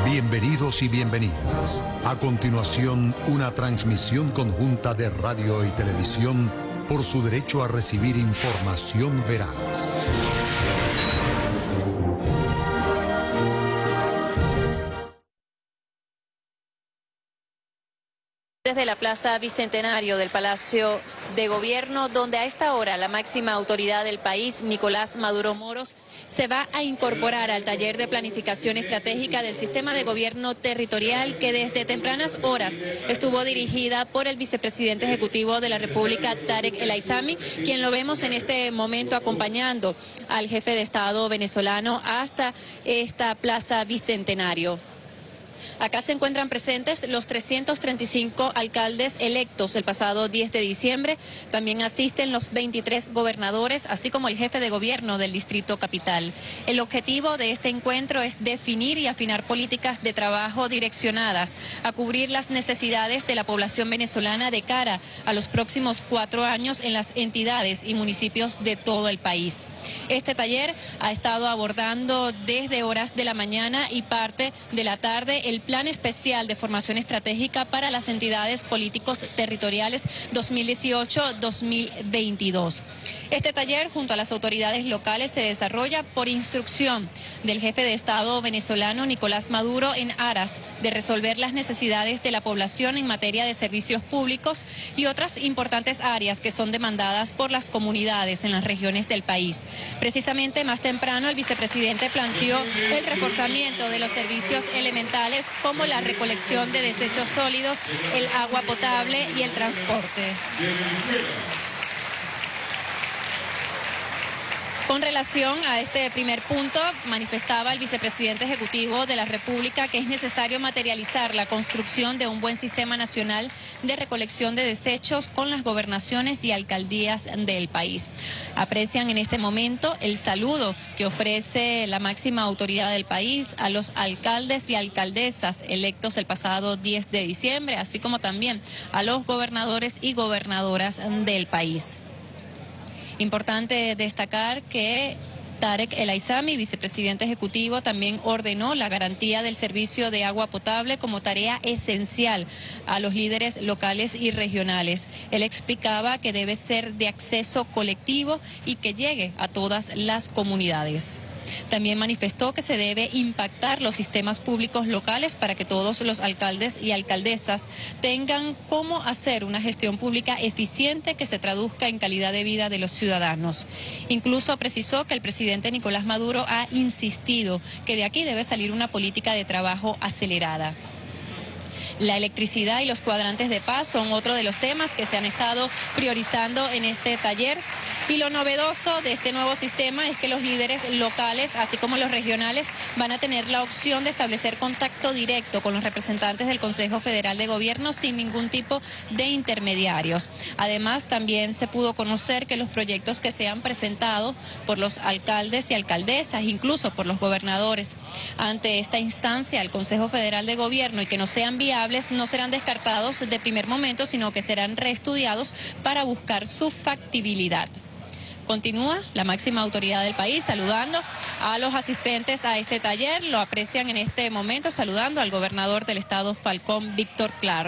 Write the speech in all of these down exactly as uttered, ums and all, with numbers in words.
Bienvenidos y bienvenidas. A continuación, una transmisión conjunta de radio y televisión por su derecho a recibir información veraz. Desde la Plaza Bicentenario del Palacio de Gobierno, donde a esta hora la máxima autoridad del país, Nicolás Maduro Moros, se va a incorporar al taller de planificación estratégica del sistema de gobierno territorial que desde tempranas horas estuvo dirigida por el vicepresidente ejecutivo de la República, Tarek El Aissami, quien lo vemos en este momento acompañando al jefe de Estado venezolano hasta esta Plaza Bicentenario. Acá se encuentran presentes los trescientos treinta y cinco alcaldes electos el pasado diez de diciembre. También asisten los veintitrés gobernadores, así como el jefe de gobierno del Distrito Capital. El objetivo de este encuentro es definir y afinar políticas de trabajo direccionadas a cubrir las necesidades de la población venezolana de cara a los próximos cuatro años en las entidades y municipios de todo el país. Este taller ha estado abordando desde horas de la mañana y parte de la tarde el Plan Especial de Formación Estratégica para las Entidades Políticos Territoriales dos mil dieciocho a dos mil veintidós. Este taller, junto a las autoridades locales, se desarrolla por instrucción del jefe de Estado venezolano, Nicolás Maduro, en aras de resolver las necesidades de la población en materia de servicios públicos y otras importantes áreas que son demandadas por las comunidades en las regiones del país. Precisamente más temprano el vicepresidente planteó el reforzamiento de los servicios elementales como la recolección de desechos sólidos, el agua potable y el transporte. Con relación a este primer punto, manifestaba el vicepresidente ejecutivo de la República que es necesario materializar la construcción de un buen sistema nacional de recolección de desechos con las gobernaciones y alcaldías del país. Aprecian en este momento el saludo que ofrece la máxima autoridad del país a los alcaldes y alcaldesas electos el pasado diez de diciembre, así como también a los gobernadores y gobernadoras del país. Importante destacar que Tarek El Aissami, vicepresidente ejecutivo, también ordenó la garantía del servicio de agua potable como tarea esencial a los líderes locales y regionales. Él explicaba que debe ser de acceso colectivo y que llegue a todas las comunidades. También manifestó que se debe impactar los sistemas públicos locales para que todos los alcaldes y alcaldesas tengan cómo hacer una gestión pública eficiente que se traduzca en calidad de vida de los ciudadanos. Incluso precisó que el presidente Nicolás Maduro ha insistido que de aquí debe salir una política de trabajo acelerada. La electricidad y los cuadrantes de paz son otro de los temas que se han estado priorizando en este taller. Y lo novedoso de este nuevo sistema es que los líderes locales, así como los regionales, van a tener la opción de establecer contacto directo con los representantes del Consejo Federal de Gobierno sin ningún tipo de intermediarios. Además, también se pudo conocer que los proyectos que se han presentado por los alcaldes y alcaldesas, incluso por los gobernadores, ante esta instancia, el Consejo Federal de Gobierno, y que no sean viables, no serán descartados de primer momento, sino que serán reestudiados para buscar su factibilidad. Continúa la máxima autoridad del país saludando a los asistentes a este taller. Lo aprecian en este momento saludando al gobernador del estado Falcón, Víctor Claro.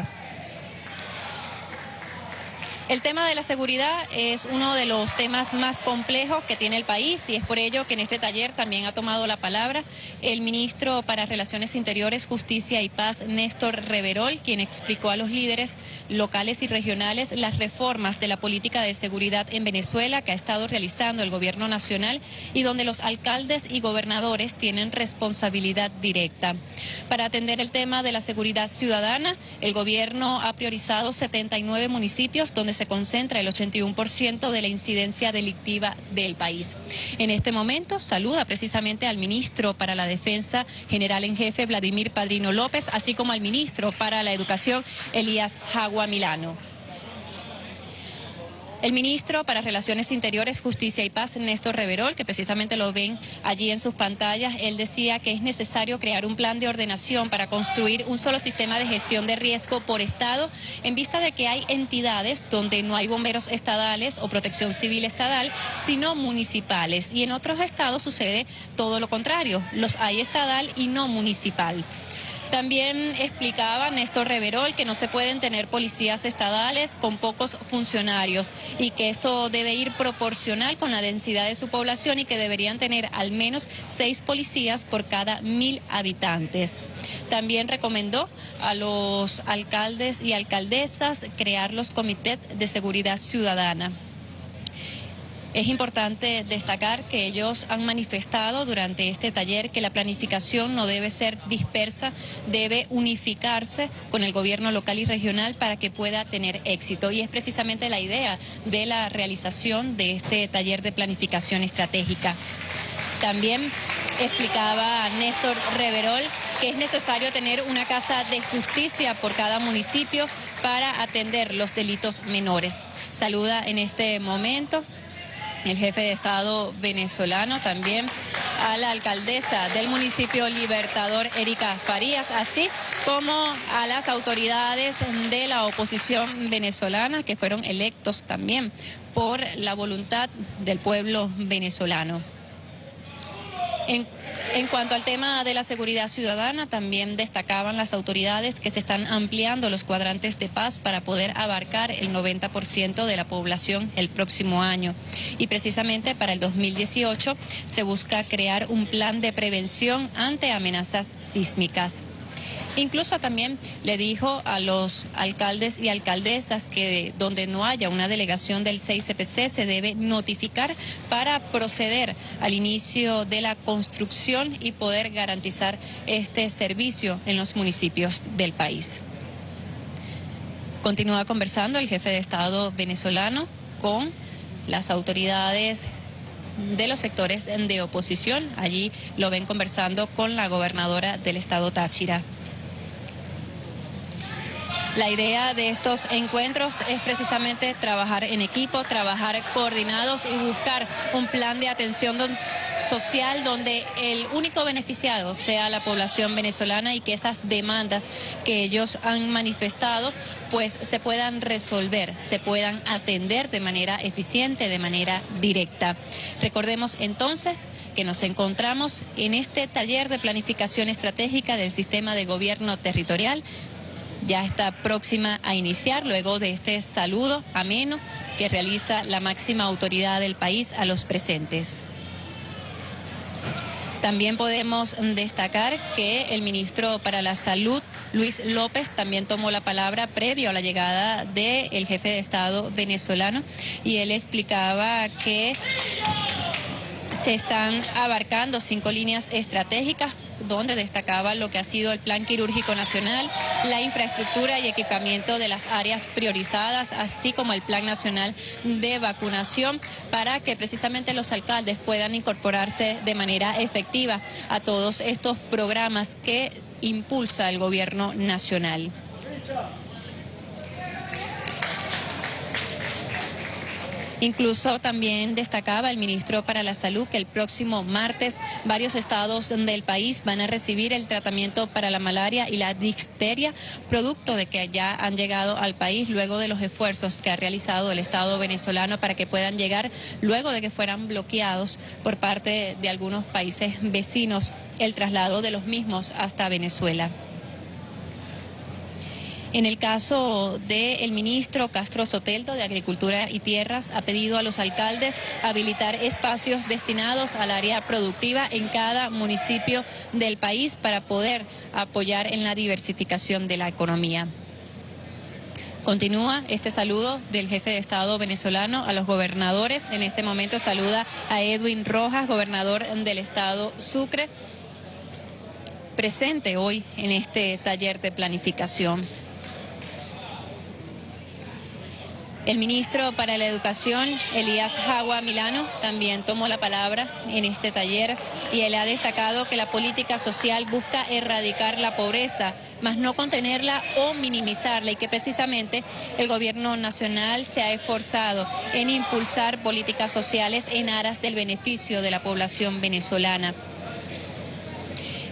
El tema de la seguridad es uno de los temas más complejos que tiene el país y es por ello que en este taller también ha tomado la palabra el ministro para Relaciones Interiores, Justicia y Paz, Néstor Reverol, quien explicó a los líderes locales y regionales las reformas de la política de seguridad en Venezuela que ha estado realizando el gobierno nacional y donde los alcaldes y gobernadores tienen responsabilidad directa. Para atender el tema de la seguridad ciudadana, el gobierno ha priorizado setenta y nueve municipios donde se concentra el ochenta y uno por ciento de la incidencia delictiva del país. En este momento saluda precisamente al ministro para la Defensa General en Jefe, Vladimir Padrino López, así como al ministro para la Educación, Elías Jagua Milano. El ministro para Relaciones Interiores, Justicia y Paz, Néstor Reverol, que precisamente lo ven allí en sus pantallas, él decía que es necesario crear un plan de ordenación para construir un solo sistema de gestión de riesgo por estado, en vista de que hay entidades donde no hay bomberos estadales o protección civil estatal, sino municipales. Y en otros estados sucede todo lo contrario, los hay estadal y no municipal. También explicaba Néstor Reverol que no se pueden tener policías estadales con pocos funcionarios y que esto debe ir proporcional con la densidad de su población y que deberían tener al menos seis policías por cada mil habitantes. También recomendó a los alcaldes y alcaldesas crear los comités de seguridad ciudadana. Es importante destacar que ellos han manifestado durante este taller que la planificación no debe ser dispersa, debe unificarse con el gobierno local y regional para que pueda tener éxito. Y es precisamente la idea de la realización de este taller de planificación estratégica. También explicaba Néstor Reverol que es necesario tener una casa de justicia por cada municipio para atender los delitos menores. Saluda en este momento el jefe de Estado venezolano, también a la alcaldesa del municipio Libertador, Erika Farías, así como a las autoridades de la oposición venezolana que fueron electos también por la voluntad del pueblo venezolano. En, en cuanto al tema de la seguridad ciudadana, también destacaban las autoridades que se están ampliando los cuadrantes de paz para poder abarcar el noventa por ciento de la población el próximo año. Y precisamente para el dos mil dieciocho se busca crear un plan de prevención ante amenazas sísmicas. Incluso también le dijo a los alcaldes y alcaldesas que donde no haya una delegación del seis C P C se debe notificar para proceder al inicio de la construcción y poder garantizar este servicio en los municipios del país. Continúa conversando el jefe de Estado venezolano con las autoridades de los sectores de oposición. Allí lo ven conversando con la gobernadora del estado Táchira. La idea de estos encuentros es precisamente trabajar en equipo, trabajar coordinados y buscar un plan de atención social donde el único beneficiado sea la población venezolana y que esas demandas que ellos han manifestado pues se puedan resolver, se puedan atender de manera eficiente, de manera directa. Recordemos entonces que nos encontramos en este taller de planificación estratégica del sistema de gobierno territorial. Ya está próxima a iniciar luego de este saludo ameno que realiza la máxima autoridad del país a los presentes. También podemos destacar que el ministro para la Salud, Luis López, también tomó la palabra previo a la llegada del jefe de Estado venezolano y él explicaba que se están abarcando cinco líneas estratégicas donde destacaba lo que ha sido el Plan Quirúrgico Nacional, la infraestructura y equipamiento de las áreas priorizadas, así como el Plan Nacional de Vacunación, para que precisamente los alcaldes puedan incorporarse de manera efectiva a todos estos programas que impulsa el gobierno nacional. Incluso también destacaba el ministro para la Salud que el próximo martes varios estados del país van a recibir el tratamiento para la malaria y la difteria, producto de que ya han llegado al país luego de los esfuerzos que ha realizado el Estado venezolano para que puedan llegar luego de que fueran bloqueados por parte de algunos países vecinos el traslado de los mismos hasta Venezuela. En el caso del ministro Castro Soteldo de Agricultura y Tierras, ha pedido a los alcaldes habilitar espacios destinados al área productiva en cada municipio del país para poder apoyar en la diversificación de la economía. Continúa este saludo del jefe de Estado venezolano a los gobernadores. En este momento saluda a Edwin Rojas, gobernador del estado Sucre, presente hoy en este taller de planificación. El ministro para la Educación, Elías Jagua Milano, también tomó la palabra en este taller y él ha destacado que la política social busca erradicar la pobreza, más no contenerla o minimizarla, y que precisamente el gobierno nacional se ha esforzado en impulsar políticas sociales en aras del beneficio de la población venezolana.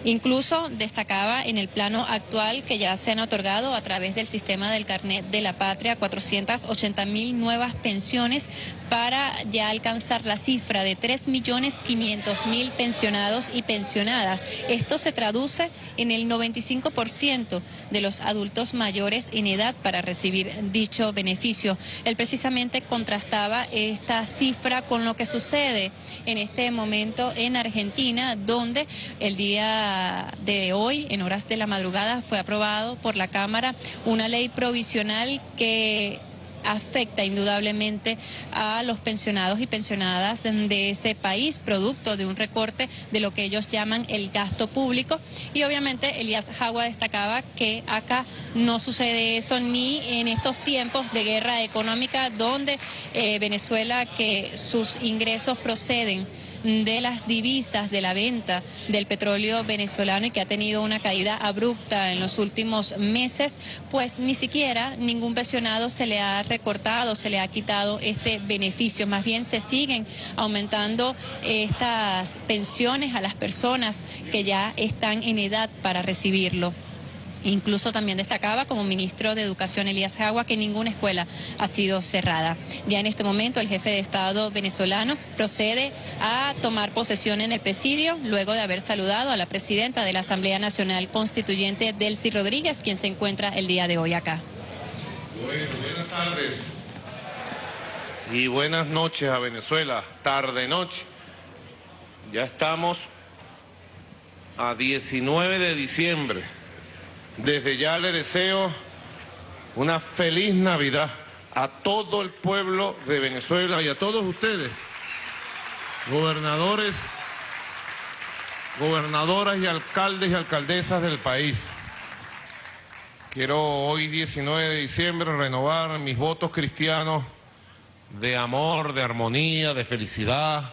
Incluso destacaba en el plano actual que ya se han otorgado a través del sistema del Carnet de la Patria cuatrocientas ochenta mil nuevas pensiones para ya alcanzar la cifra de tres millones quinientos mil pensionados y pensionadas. Esto se traduce en el noventa y cinco por ciento de los adultos mayores en edad para recibir dicho beneficio. Él precisamente contrastaba esta cifra con lo que sucede en este momento en Argentina, donde el día de hoy, en horas de la madrugada, fue aprobado por la Cámara una ley provisional que afecta indudablemente a los pensionados y pensionadas de ese país, producto de un recorte de lo que ellos llaman el gasto público. Y obviamente Elías Jagua destacaba que acá no sucede eso ni en estos tiempos de guerra económica, donde eh, Venezuela, que sus ingresos proceden de las divisas de la venta del petróleo venezolano y que ha tenido una caída abrupta en los últimos meses, pues ni siquiera ningún pensionado se le ha recortado, se le ha quitado este beneficio. Más bien se siguen aumentando estas pensiones a las personas que ya están en edad para recibirlo. Incluso también destacaba como ministro de Educación Elías Jagua que ninguna escuela ha sido cerrada. Ya en este momento el jefe de Estado venezolano procede a tomar posesión en el presidio luego de haber saludado a la presidenta de la Asamblea Nacional Constituyente, Delcy Rodríguez, quien se encuentra el día de hoy acá. Bueno, buenas tardes y buenas noches a Venezuela, tarde-noche. Ya estamos a diecinueve de diciembre. Desde ya le deseo una feliz Navidad a todo el pueblo de Venezuela y a todos ustedes, gobernadores, gobernadoras y alcaldes y alcaldesas del país. Quiero hoy, diecinueve de diciembre, renovar mis votos cristianos de amor, de armonía, de felicidad,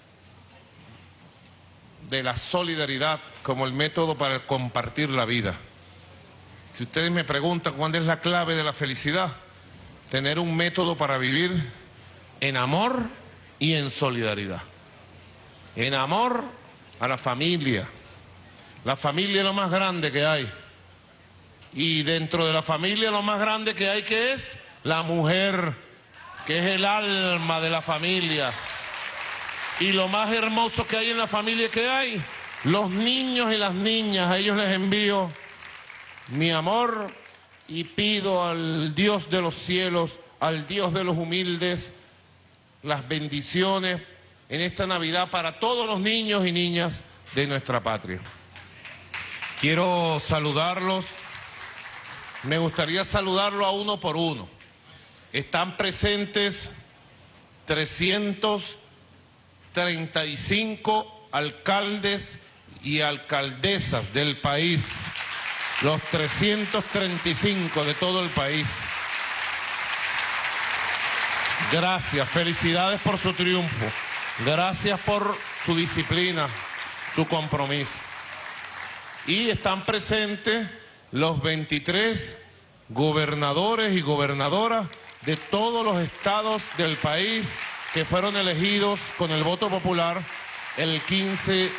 de la solidaridad como el método para compartir la vida. Si ustedes me preguntan cuál es la clave de la felicidad, tener un método para vivir en amor y en solidaridad. En amor a la familia. La familia es lo más grande que hay. Y dentro de la familia lo más grande que hay, que es la mujer, que es el alma de la familia. Y lo más hermoso que hay en la familia que hay, los niños y las niñas, a ellos les envío mi amor y pido al Dios de los cielos, al Dios de los humildes, las bendiciones en esta Navidad para todos los niños y niñas de nuestra patria. Quiero saludarlos, me gustaría saludarlo a uno por uno. Están presentes trescientos treinta y cinco alcaldes y alcaldesas del país. Los trescientos treinta y cinco de todo el país. Gracias, felicidades por su triunfo. Gracias por su disciplina, su compromiso. Y están presentes los veintitrés gobernadores y gobernadoras de todos los estados del país que fueron elegidos con el voto popular el quince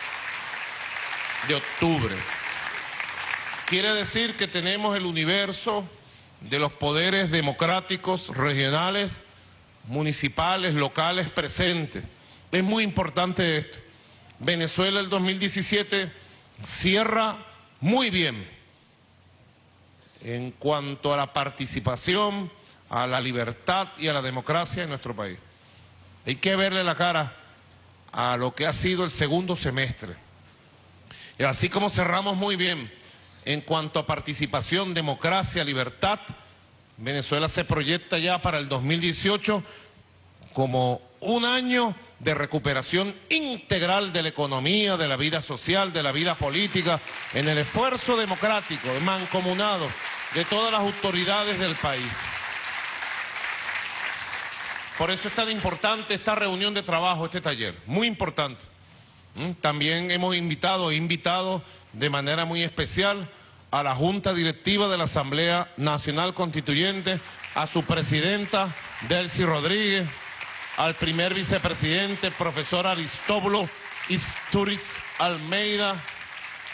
de octubre. Quiere decir que tenemos el universo de los poderes democráticos regionales, municipales, locales presentes. Es muy importante esto. Venezuela el dos mil diecisiete cierra muy bien en cuanto a la participación, a la libertad y a la democracia en nuestro país. Hay que verle la cara a lo que ha sido el segundo semestre. Y así como cerramos muy bien en cuanto a participación, democracia, libertad, Venezuela se proyecta ya para el dos mil dieciocho como un año de recuperación integral de la economía, de la vida social, de la vida política, en el esfuerzo democrático, mancomunado de todas las autoridades del país. Por eso es tan importante esta reunión de trabajo, este taller, muy importante. También hemos invitado, he invitado de manera muy especial a la Junta Directiva de la Asamblea Nacional Constituyente, a su presidenta, Delcy Rodríguez, al primer vicepresidente, profesor Aristóbulo Istúriz Almeida,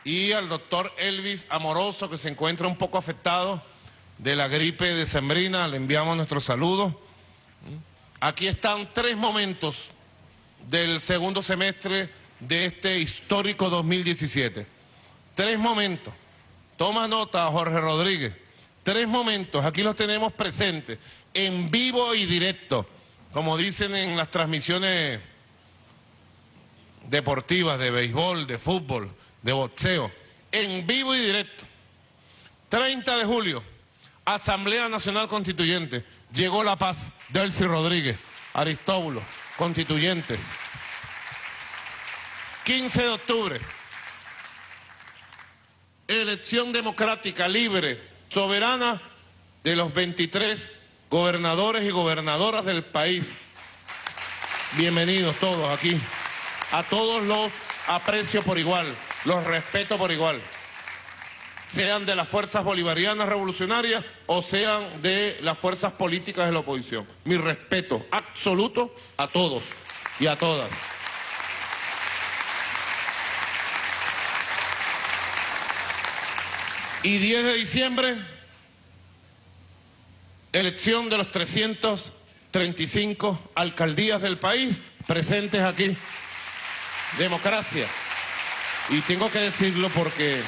y al doctor Elvis Amoroso, que se encuentra un poco afectado de la gripe decembrina. Le enviamos nuestros saludos. Aquí están tres momentos del segundo semestre de este histórico dos mil diecisiete. Tres momentos. Toma nota, Jorge Rodríguez. Tres momentos, aquí los tenemos presentes, en vivo y directo, como dicen en las transmisiones deportivas de béisbol, de fútbol, de boxeo, en vivo y directo. treinta de julio, Asamblea Nacional Constituyente, llegó la paz, Delcy Rodríguez, Aristóbulo, constituyentes. quince de octubre, elección democrática, libre, soberana de los veintitrés gobernadores y gobernadoras del país. Bienvenidos todos aquí. A todos los aprecio por igual, los respeto por igual. Sean de las fuerzas bolivarianas revolucionarias o sean de las fuerzas políticas de la oposición. Mi respeto absoluto a todos y a todas. Y diez de diciembre, elección de los trescientas treinta y cinco alcaldías del país presentes aquí. Democracia. Y tengo que decirlo porque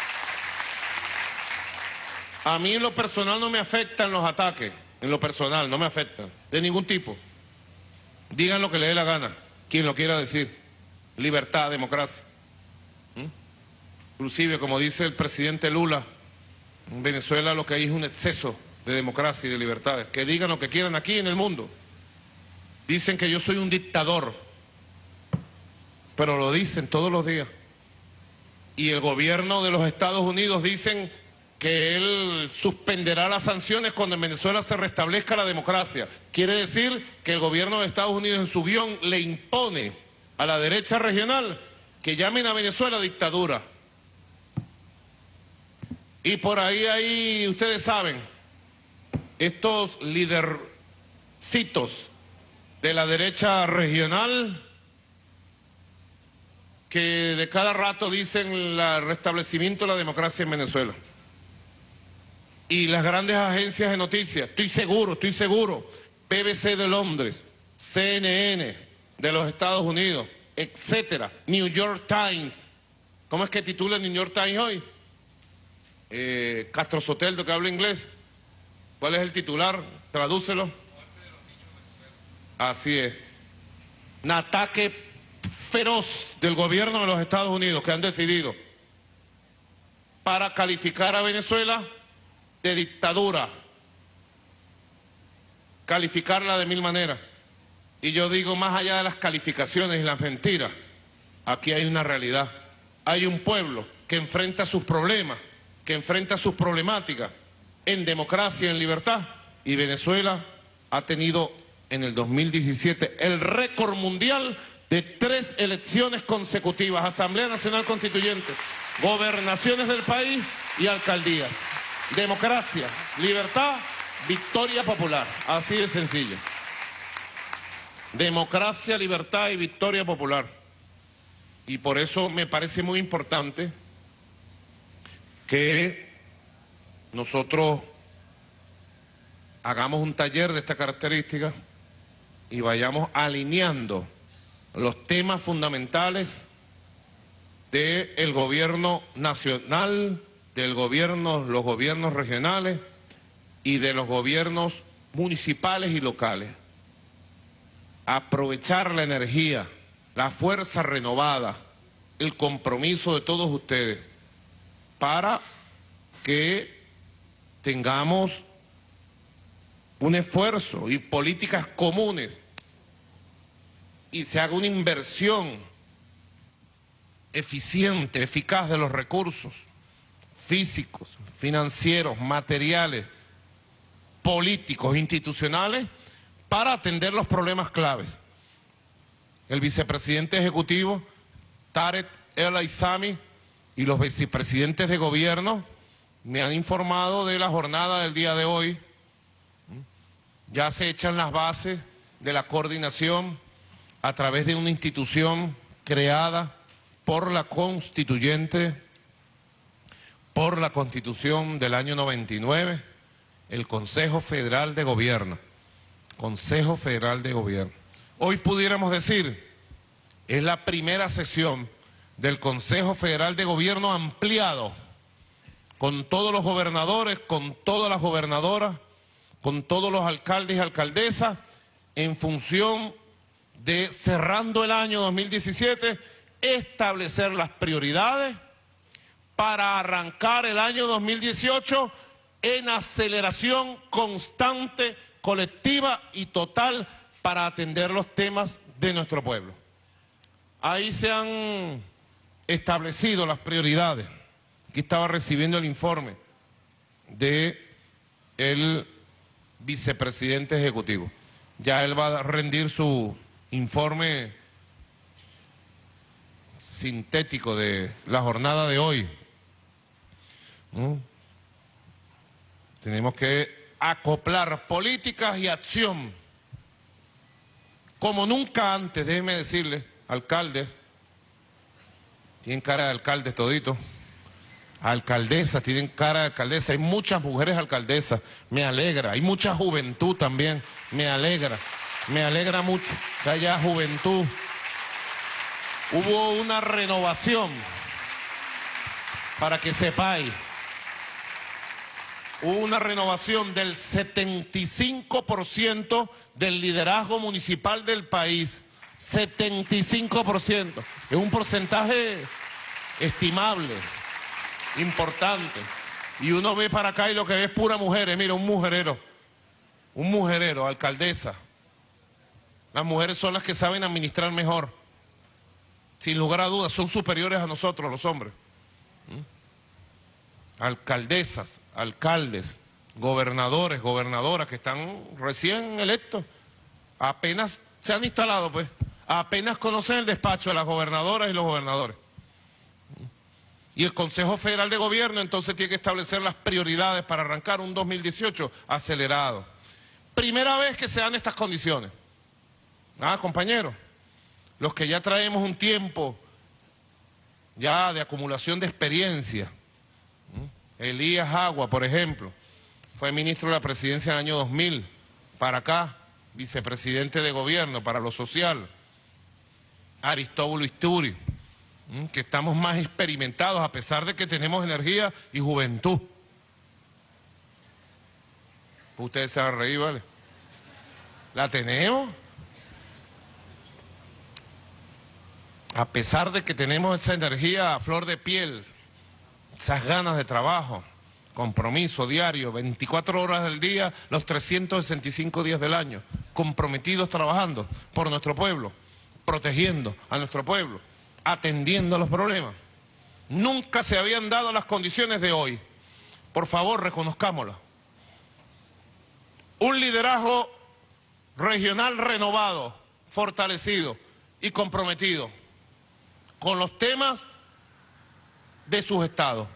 a mí en lo personal no me afectan los ataques, en lo personal no me afectan, de ningún tipo. Digan lo que le dé la gana, quien lo quiera decir. Libertad, democracia. ¿Mm? Inclusive, como dice el presidente Lula, en Venezuela lo que hay es un exceso de democracia y de libertades. Que digan lo que quieran aquí en el mundo. Dicen que yo soy un dictador, pero lo dicen todos los días. Y el gobierno de los Estados Unidos dicen que él suspenderá las sanciones cuando en Venezuela se restablezca la democracia. Quiere decir que el gobierno de Estados Unidos en su guión le impone a la derecha regional que llamen a Venezuela dictadura. Y por ahí, ahí, ustedes saben, estos lidercitos de la derecha regional que de cada rato dicen el restablecimiento de la democracia en Venezuela. Y las grandes agencias de noticias, estoy seguro, estoy seguro, B B C de Londres, C N N de los Estados Unidos, etcétera, New York Times. ¿Cómo es que titula el New York Times hoy? Eh, Castro Soteldo, que habla inglés. ¿Cuál es el titular? Tradúcelo. Así es. Un ataque feroz del gobierno de los Estados Unidos que han decidido para calificar a Venezuela de dictadura, calificarla de mil maneras. Y yo digo, más allá de las calificaciones y las mentiras, aquí hay una realidad. Hay un pueblo que enfrenta sus problemas, que enfrenta sus problemáticas en democracia, en libertad, y Venezuela ha tenido en el dos mil diecisiete el récord mundial de tres elecciones consecutivas, Asamblea Nacional Constituyente, gobernaciones del país y alcaldías. Democracia, libertad, victoria popular, así de sencillo. Democracia, libertad y victoria popular. Y por eso me parece muy importante que nosotros hagamos un taller de esta característica y vayamos alineando los temas fundamentales del gobierno nacional, del gobierno, los gobiernos regionales y de los gobiernos municipales y locales. Aprovechar la energía, la fuerza renovada, el compromiso de todos ustedes para que tengamos un esfuerzo y políticas comunes y se haga una inversión eficiente, eficaz de los recursos físicos, financieros, materiales, políticos, institucionales, para atender los problemas claves. El vicepresidente ejecutivo, Tarek El Aissami, y los vicepresidentes de gobierno me han informado de la jornada del día de hoy. Ya se echan las bases de la coordinación a través de una institución creada por la constituyente por la Constitución del año noventa y nueve, el Consejo Federal de Gobierno. Consejo Federal de Gobierno. Hoy pudiéramos decir, es la primera sesión del Consejo Federal de Gobierno ampliado, con todos los gobernadores, con todas las gobernadoras, con todos los alcaldes y alcaldesas, en función de, cerrando el año dos mil diecisiete, establecer las prioridades para arrancar el año dos mil dieciocho en aceleración constante, colectiva y total para atender los temas de nuestro pueblo. Ahí se han establecido las prioridades. Aquí estaba recibiendo el informe del vicepresidente ejecutivo. Ya él va a rendir su informe sintético de la jornada de hoy. ¿Mm? Tenemos que acoplar políticas y acción como nunca antes. Déjenme decirles, alcaldes, tienen cara de alcaldes toditos, alcaldesas, tienen cara de alcaldesa, hay muchas mujeres alcaldesas, me alegra, hay mucha juventud también, me alegra, me alegra mucho que haya juventud. Hubo una renovación, para que sepáis, hubo una renovación del setenta y cinco por ciento del liderazgo municipal del país, setenta y cinco por ciento, es un porcentaje estimable, importante, y uno ve para acá y lo que ve es pura mujeres. Mira, un mujerero, un mujerero, alcaldesa. Las mujeres son las que saben administrar mejor, sin lugar a dudas, son superiores a nosotros los hombres. ¿Mm? Alcaldesas, alcaldes, gobernadores, gobernadoras que están recién electos, apenas se han instalado, pues, apenas conocen el despacho de las gobernadoras y los gobernadores. Y el Consejo Federal de Gobierno entonces tiene que establecer las prioridades para arrancar un dos mil dieciocho acelerado. Primera vez que se dan estas condiciones. Ah, compañeros, los que ya traemos un tiempo ya de acumulación de experiencia. Elías Agua, por ejemplo, fue ministro de la Presidencia en el año dos mil, para acá, vicepresidente de Gobierno para lo social. Aristóbulo Isturi, que estamos más experimentados a pesar de que tenemos energía y juventud. Ustedes se van a reír, ¿vale? ¿La tenemos? A pesar de que tenemos esa energía a flor de piel, esas ganas de trabajo, compromiso diario, veinticuatro horas del día, los trescientos sesenta y cinco días del año, comprometidos trabajando por nuestro pueblo, protegiendo a nuestro pueblo, atendiendo los problemas. Nunca se habían dado las condiciones de hoy. Por favor, reconozcámoslas. Un liderazgo regional renovado, fortalecido y comprometido con los temas de sus estados,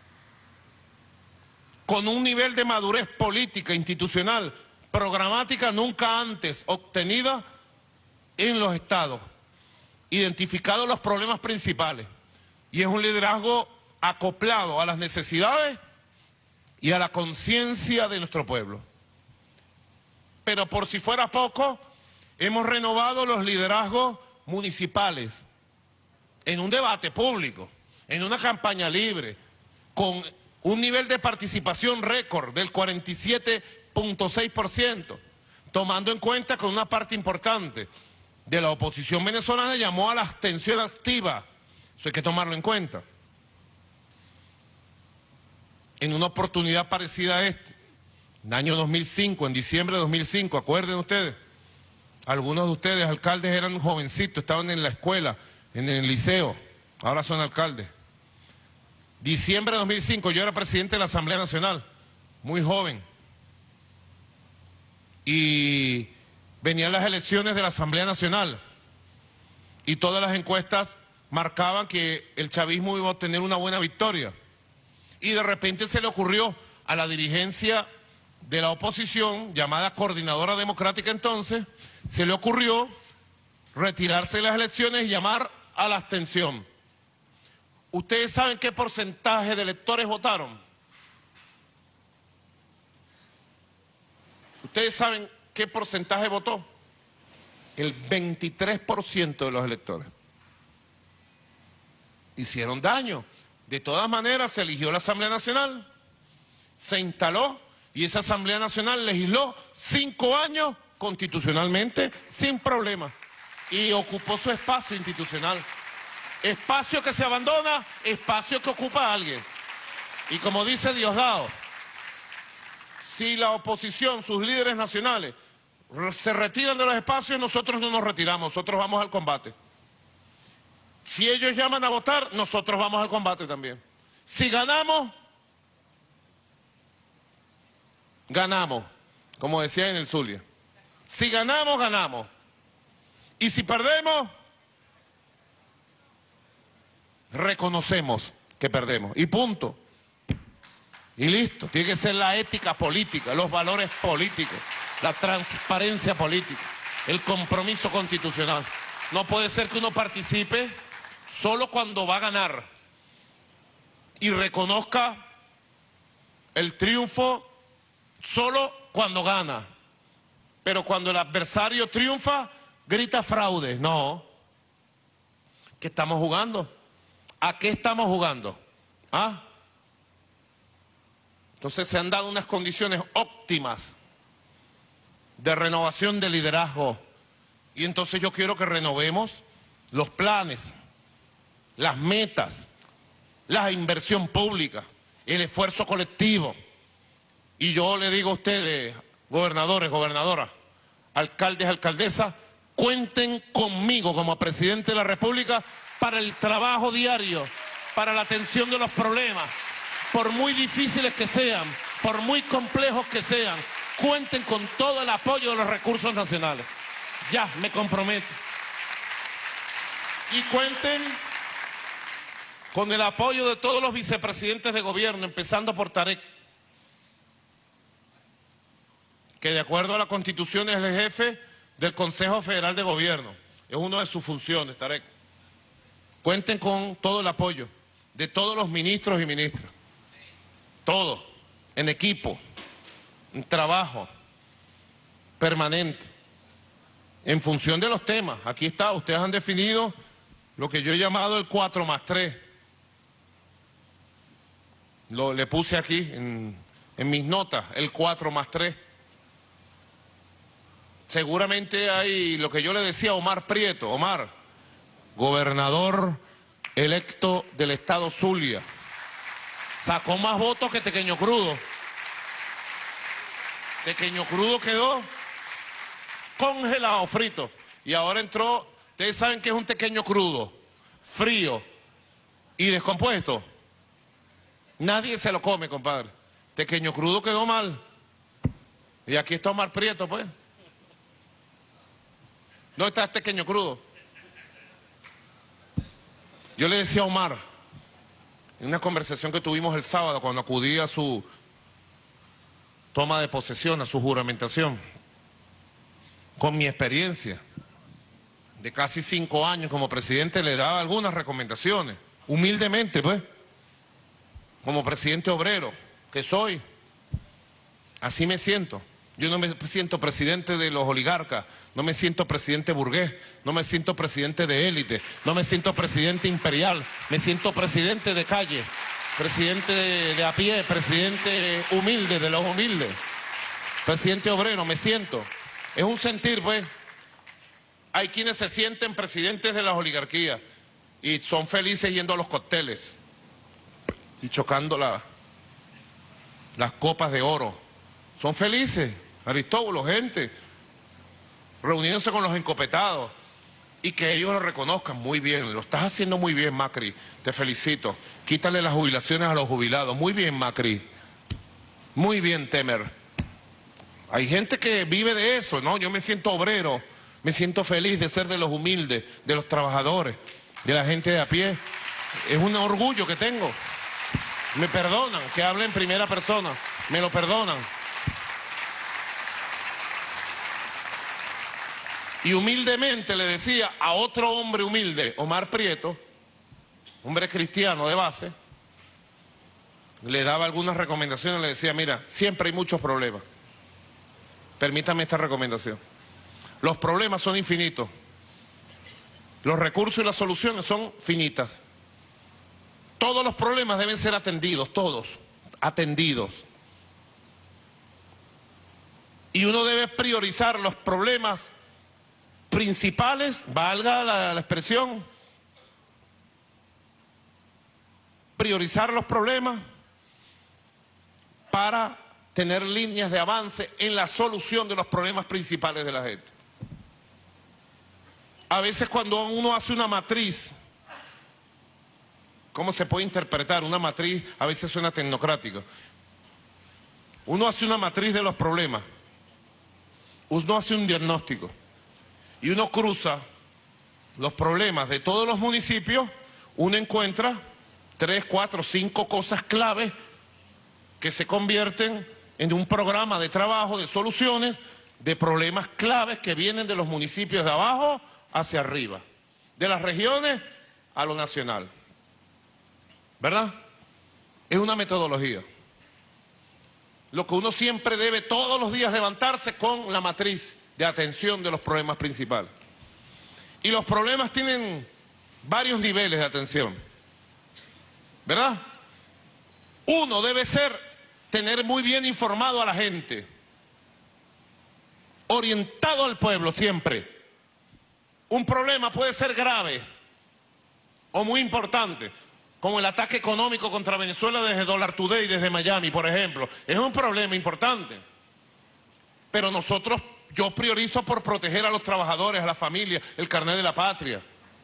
con un nivel de madurez política, institucional, programática nunca antes obtenida en los estados, identificados los problemas principales, y es un liderazgo acoplado a las necesidades y a la conciencia de nuestro pueblo. Pero por si fuera poco, hemos renovado los liderazgos municipales en un debate público, en una campaña libre, con un nivel de participación récord del cuarenta y siete punto seis por ciento, tomando en cuenta que una parte importante de la oposición venezolana llamó a la abstención activa. Eso hay que tomarlo en cuenta. En una oportunidad parecida a esta, en el año dos mil cinco, en diciembre de dos mil cinco, acuerden ustedes, algunos de ustedes, alcaldes, eran jovencitos, estaban en la escuela, en el liceo, ahora son alcaldes. Diciembre de dos mil cinco, yo era presidente de la Asamblea Nacional, muy joven. Y venían las elecciones de la Asamblea Nacional y todas las encuestas marcaban que el chavismo iba a obtener una buena victoria. Y de repente se le ocurrió a la dirigencia de la oposición, llamada Coordinadora Democrática entonces, se le ocurrió retirarse de las elecciones y llamar a la abstención. ¿Ustedes saben qué porcentaje de electores votaron? ¿Ustedes saben qué porcentaje votó? El veintitrés por ciento de los electores. Hicieron daño. De todas maneras, se eligió la Asamblea Nacional, se instaló y esa Asamblea Nacional legisló cinco años constitucionalmente sin problema y ocupó su espacio institucional. Espacio que se abandona, espacio que ocupa alguien. Y como dice Diosdado, si la oposición, sus líderes nacionales, se retiran de los espacios, nosotros no nos retiramos, nosotros vamos al combate. Si ellos llaman a votar, nosotros vamos al combate también. Si ganamos, ganamos, como decía en el Zulia. Si ganamos, ganamos. Y si perdemos, reconocemos que perdemos. Y punto. Y listo. Tiene que ser la ética política, los valores políticos, la transparencia política, el compromiso constitucional. No puede ser que uno participe solo cuando va a ganar y reconozca el triunfo solo cuando gana. Pero cuando el adversario triunfa, grita fraude. No. ¿Qué estamos jugando? ¿A qué estamos jugando? ¿Ah? Entonces se han dado unas condiciones óptimas de renovación de liderazgo. Y entonces yo quiero que renovemos los planes, las metas, la inversión pública, el esfuerzo colectivo. Y yo le digo a ustedes, gobernadores, gobernadoras, alcaldes, alcaldesas, cuenten conmigo como presidente de la República para el trabajo diario, para la atención de los problemas, por muy difíciles que sean, por muy complejos que sean, cuenten con todo el apoyo de los recursos nacionales. Ya, me comprometo. Y cuenten con el apoyo de todos los vicepresidentes de gobierno, empezando por Tarek, que de acuerdo a la Constitución es el jefe del Consejo Federal de Gobierno. Es una de sus funciones, Tarek. Cuenten con todo el apoyo de todos los ministros y ministras. Todo, en equipo, en trabajo permanente, en función de los temas. Aquí está, ustedes han definido lo que yo he llamado el cuatro más tres. Lo, le puse aquí en, en mis notas, el cuatro más tres. Seguramente hay lo que yo le decía a Omar Prieto. Omar, gobernador electo del estado Zulia, sacó más votos que Tequeño Crudo. Tequeño Crudo quedó congelado, frito. Y ahora entró, ustedes saben que es un tequeño crudo, frío y descompuesto. Nadie se lo come, compadre. Tequeño Crudo quedó mal. Y aquí está Omar Prieto, pues. ¿Dónde está este Tequeño Crudo? Yo le decía a Omar, en una conversación que tuvimos el sábado cuando acudí a su toma de posesión, a su juramentación, con mi experiencia de casi cinco años como presidente, le daba algunas recomendaciones, humildemente, pues, como presidente obrero que soy, así me siento. Yo no me siento presidente de los oligarcas, no me siento presidente burgués, no me siento presidente de élite, no me siento presidente imperial, me siento presidente de calle, presidente de, de a pie, presidente humilde, de los humildes, presidente obrero, me siento. Es un sentir, pues. Hay quienes se sienten presidentes de las oligarquías y son felices yendo a los cócteles y chocando la, las copas de oro. Son felices, Aristóbulo, gente, reuniéndose con los encopetados y que ellos lo reconozcan. Muy bien, lo estás haciendo muy bien, Macri, te felicito. Quítale las jubilaciones a los jubilados. Muy bien, Macri. Muy bien, Temer. Hay gente que vive de eso, ¿no? Yo me siento obrero, me siento feliz de ser de los humildes, de los trabajadores, de la gente de a pie. Es un orgullo que tengo. Me perdonan que hable en primera persona, me lo perdonan. Y humildemente le decía a otro hombre humilde, Omar Prieto, hombre cristiano de base, le daba algunas recomendaciones, le decía, mira, siempre hay muchos problemas. Permítame esta recomendación. Los problemas son infinitos. Los recursos y las soluciones son finitas. Todos los problemas deben ser atendidos, todos, atendidos. Y uno debe priorizar los problemas principales, valga la, la expresión, priorizar los problemas para tener líneas de avance en la solución de los problemas principales de la gente. A veces cuando uno hace una matriz, ¿cómo se puede interpretar? Una matriz a veces suena tecnocrático. Uno hace una matriz de los problemas, uno hace un diagnóstico y uno cruza los problemas de todos los municipios, uno encuentra tres, cuatro, cinco cosas claves que se convierten en un programa de trabajo, de soluciones, de problemas claves que vienen de los municipios de abajo hacia arriba, de las regiones a lo nacional. ¿Verdad? Es una metodología. Lo que uno siempre debe todos los días levantarse con la matriz de atención de los problemas principales. Y los problemas tienen varios niveles de atención. ¿Verdad? Uno debe ser tener muy bien informado a la gente, orientado al pueblo siempre. Un problema puede ser grave o muy importante, como el ataque económico contra Venezuela desde Dollar Today, desde Miami, por ejemplo. Es un problema importante. Pero nosotros, yo priorizo por proteger a los trabajadores, a la familia, el carnet de la patria.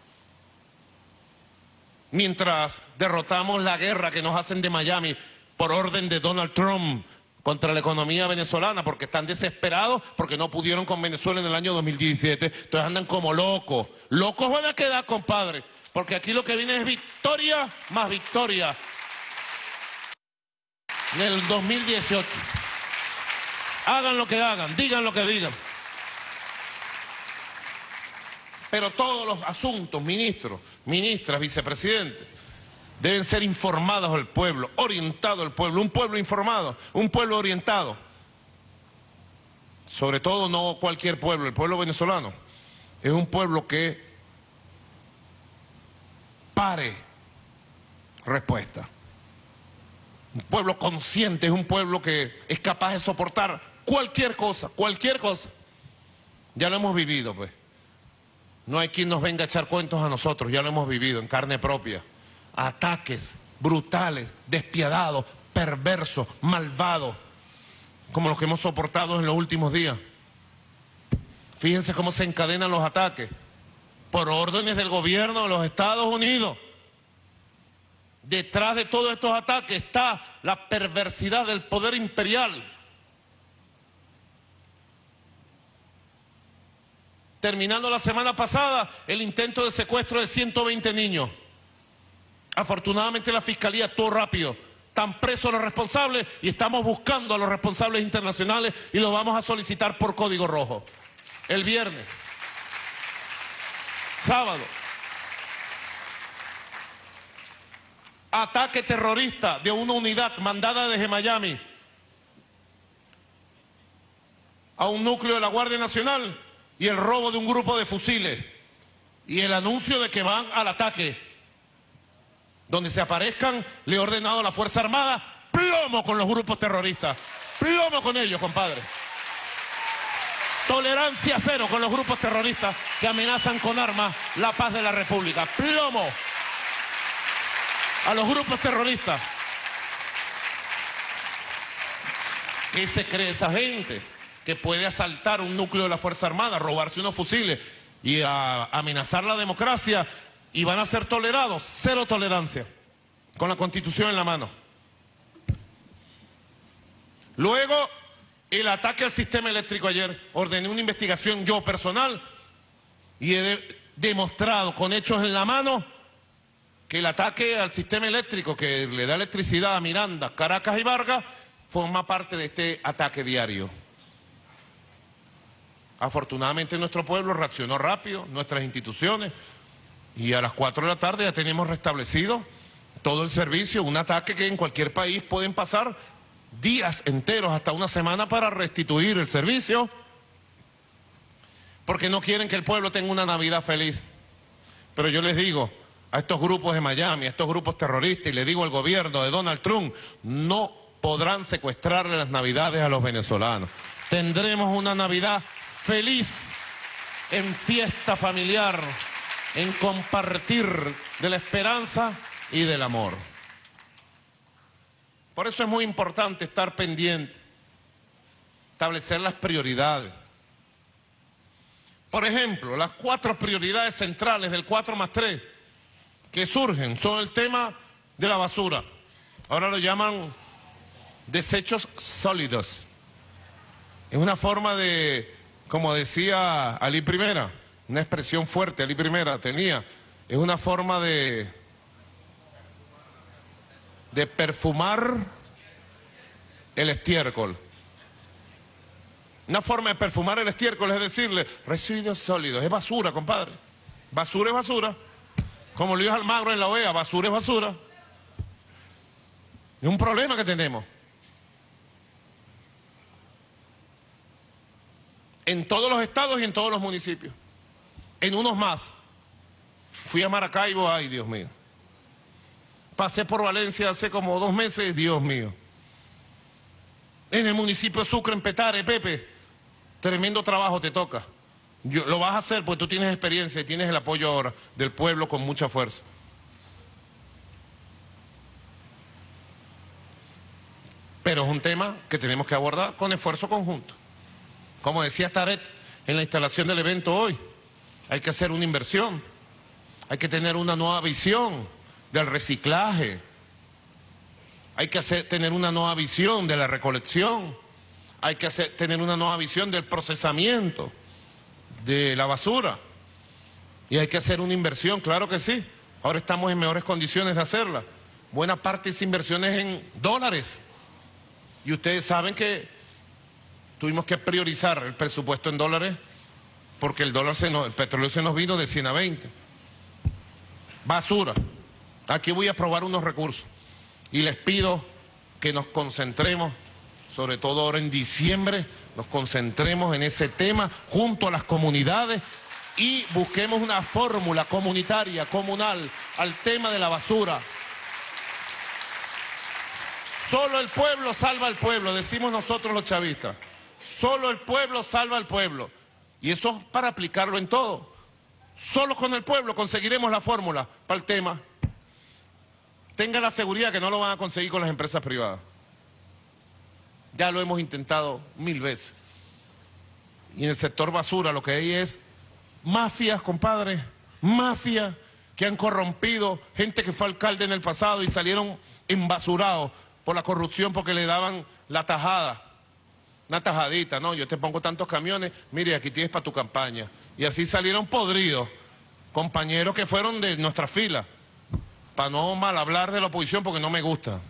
Mientras derrotamos la guerra que nos hacen de Miami por orden de Donald Trump contra la economía venezolana, porque están desesperados, porque no pudieron con Venezuela en el año dos mil diecisiete, entonces andan como locos. Locos van a quedar, compadre, porque aquí lo que viene es victoria más victoria. En el dos mil dieciocho. Hagan lo que hagan, digan lo que digan. Pero todos los asuntos, ministros, ministras, vicepresidentes, deben ser informados al pueblo, orientado al pueblo, un pueblo informado, un pueblo orientado. Sobre todo no cualquier pueblo, el pueblo venezolano es un pueblo que pare respuesta. Un pueblo consciente, es un pueblo que es capaz de soportar cualquier cosa, cualquier cosa. Ya lo hemos vivido, pues. No hay quien nos venga a echar cuentos a nosotros, ya lo hemos vivido en carne propia. Ataques brutales, despiadados, perversos, malvados, como los que hemos soportado en los últimos días. Fíjense cómo se encadenan los ataques, por órdenes del gobierno de los Estados Unidos. Detrás de todos estos ataques está la perversidad del poder imperial. Terminando la semana pasada, el intento de secuestro de ciento veinte niños. Afortunadamente la Fiscalía actuó rápido. Están presos los responsables y estamos buscando a los responsables internacionales y los vamos a solicitar por código rojo. El viernes. Sábado. Ataque terrorista de una unidad mandada desde Miami a un núcleo de la Guardia Nacional y el robo de un grupo de fusiles y el anuncio de que van al ataque. Donde se aparezcan, le he ordenado a la Fuerza Armada plomo con los grupos terroristas, plomo con ellos, compadre. Tolerancia cero con los grupos terroristas que amenazan con armas la paz de la República, plomo a los grupos terroristas. ¿Qué se cree esa gente? Que puede asaltar un núcleo de la Fuerza Armada, robarse unos fusiles y a amenazar la democracia y van a ser tolerados. Cero tolerancia, con la Constitución en la mano. Luego, el ataque al sistema eléctrico ayer. Ordené una investigación yo personal y he de demostrado con hechos en la mano que el ataque al sistema eléctrico que le da electricidad a Miranda, Caracas y Vargas forma parte de este ataque diario. Afortunadamente nuestro pueblo reaccionó rápido, nuestras instituciones, Y a las cuatro de la tarde ya tenemos restablecido todo el servicio, un ataque que en cualquier país pueden pasar días enteros, hasta una semana para restituir el servicio, porque no quieren que el pueblo tenga una Navidad feliz. Pero yo les digo a estos grupos de Miami, a estos grupos terroristas, y les digo al gobierno de Donald Trump, no podrán secuestrarle las Navidades a los venezolanos. Tendremos una Navidad feliz, en fiesta familiar, en compartir de la esperanza y del amor. Por eso es muy importante estar pendiente, establecer las prioridades. Por ejemplo, las cuatro prioridades centrales del cuatro más tres que surgen son el tema de la basura. Ahora lo llaman desechos sólidos. Es una forma de, como decía Ali Primera, una expresión fuerte, Ali Primera tenía, es una forma de, de perfumar el estiércol. Una forma de perfumar el estiércol es decirle, residuos sólidos, es basura, compadre. Basura es basura. Como Luis Almagro en la O E A, basura es basura. Es un problema que tenemos. En todos los estados y en todos los municipios. En unos más. Fui a Maracaibo, ay Dios mío. Pasé por Valencia hace como dos meses, Dios mío. En el municipio de Sucre, en Petare, Pepe, tremendo trabajo te toca. Yo, lo vas a hacer porque tú tienes experiencia y tienes el apoyo ahora del pueblo con mucha fuerza. Pero es un tema que tenemos que abordar con esfuerzo conjunto. Como decía Taret en la instalación del evento hoy, hay que hacer una inversión, hay que tener una nueva visión del reciclaje, hay que hacer, tener una nueva visión de la recolección, hay que hacer, tener una nueva visión del procesamiento de la basura y hay que hacer una inversión, claro que sí. Ahora estamos en mejores condiciones de hacerla. Buena parte de esa inversión es en dólares y ustedes saben que tuvimos que priorizar el presupuesto en dólares porque el dólar, se nos, el petróleo se nos vino de cien a veinte. Basura. Aquí voy a aprobar unos recursos y les pido que nos concentremos, sobre todo ahora en diciembre, nos concentremos en ese tema junto a las comunidades y busquemos una fórmula comunitaria, comunal, al tema de la basura. Solo el pueblo salva al pueblo, decimos nosotros los chavistas. Solo el pueblo salva al pueblo. Y eso es para aplicarlo en todo. Solo con el pueblo conseguiremos la fórmula para el tema. Tenga la seguridad que no lo van a conseguir con las empresas privadas. Ya lo hemos intentado mil veces. Y en el sector basura lo que hay es mafias, compadre, mafias que han corrompido gente que fue alcalde en el pasado y salieron embasurados por la corrupción porque le daban la tajada. Una tajadita, ¿no? Yo te pongo tantos camiones, mire, aquí tienes para tu campaña. Y así salieron podridos, compañeros que fueron de nuestra fila, para no mal hablar de la oposición porque no me gusta.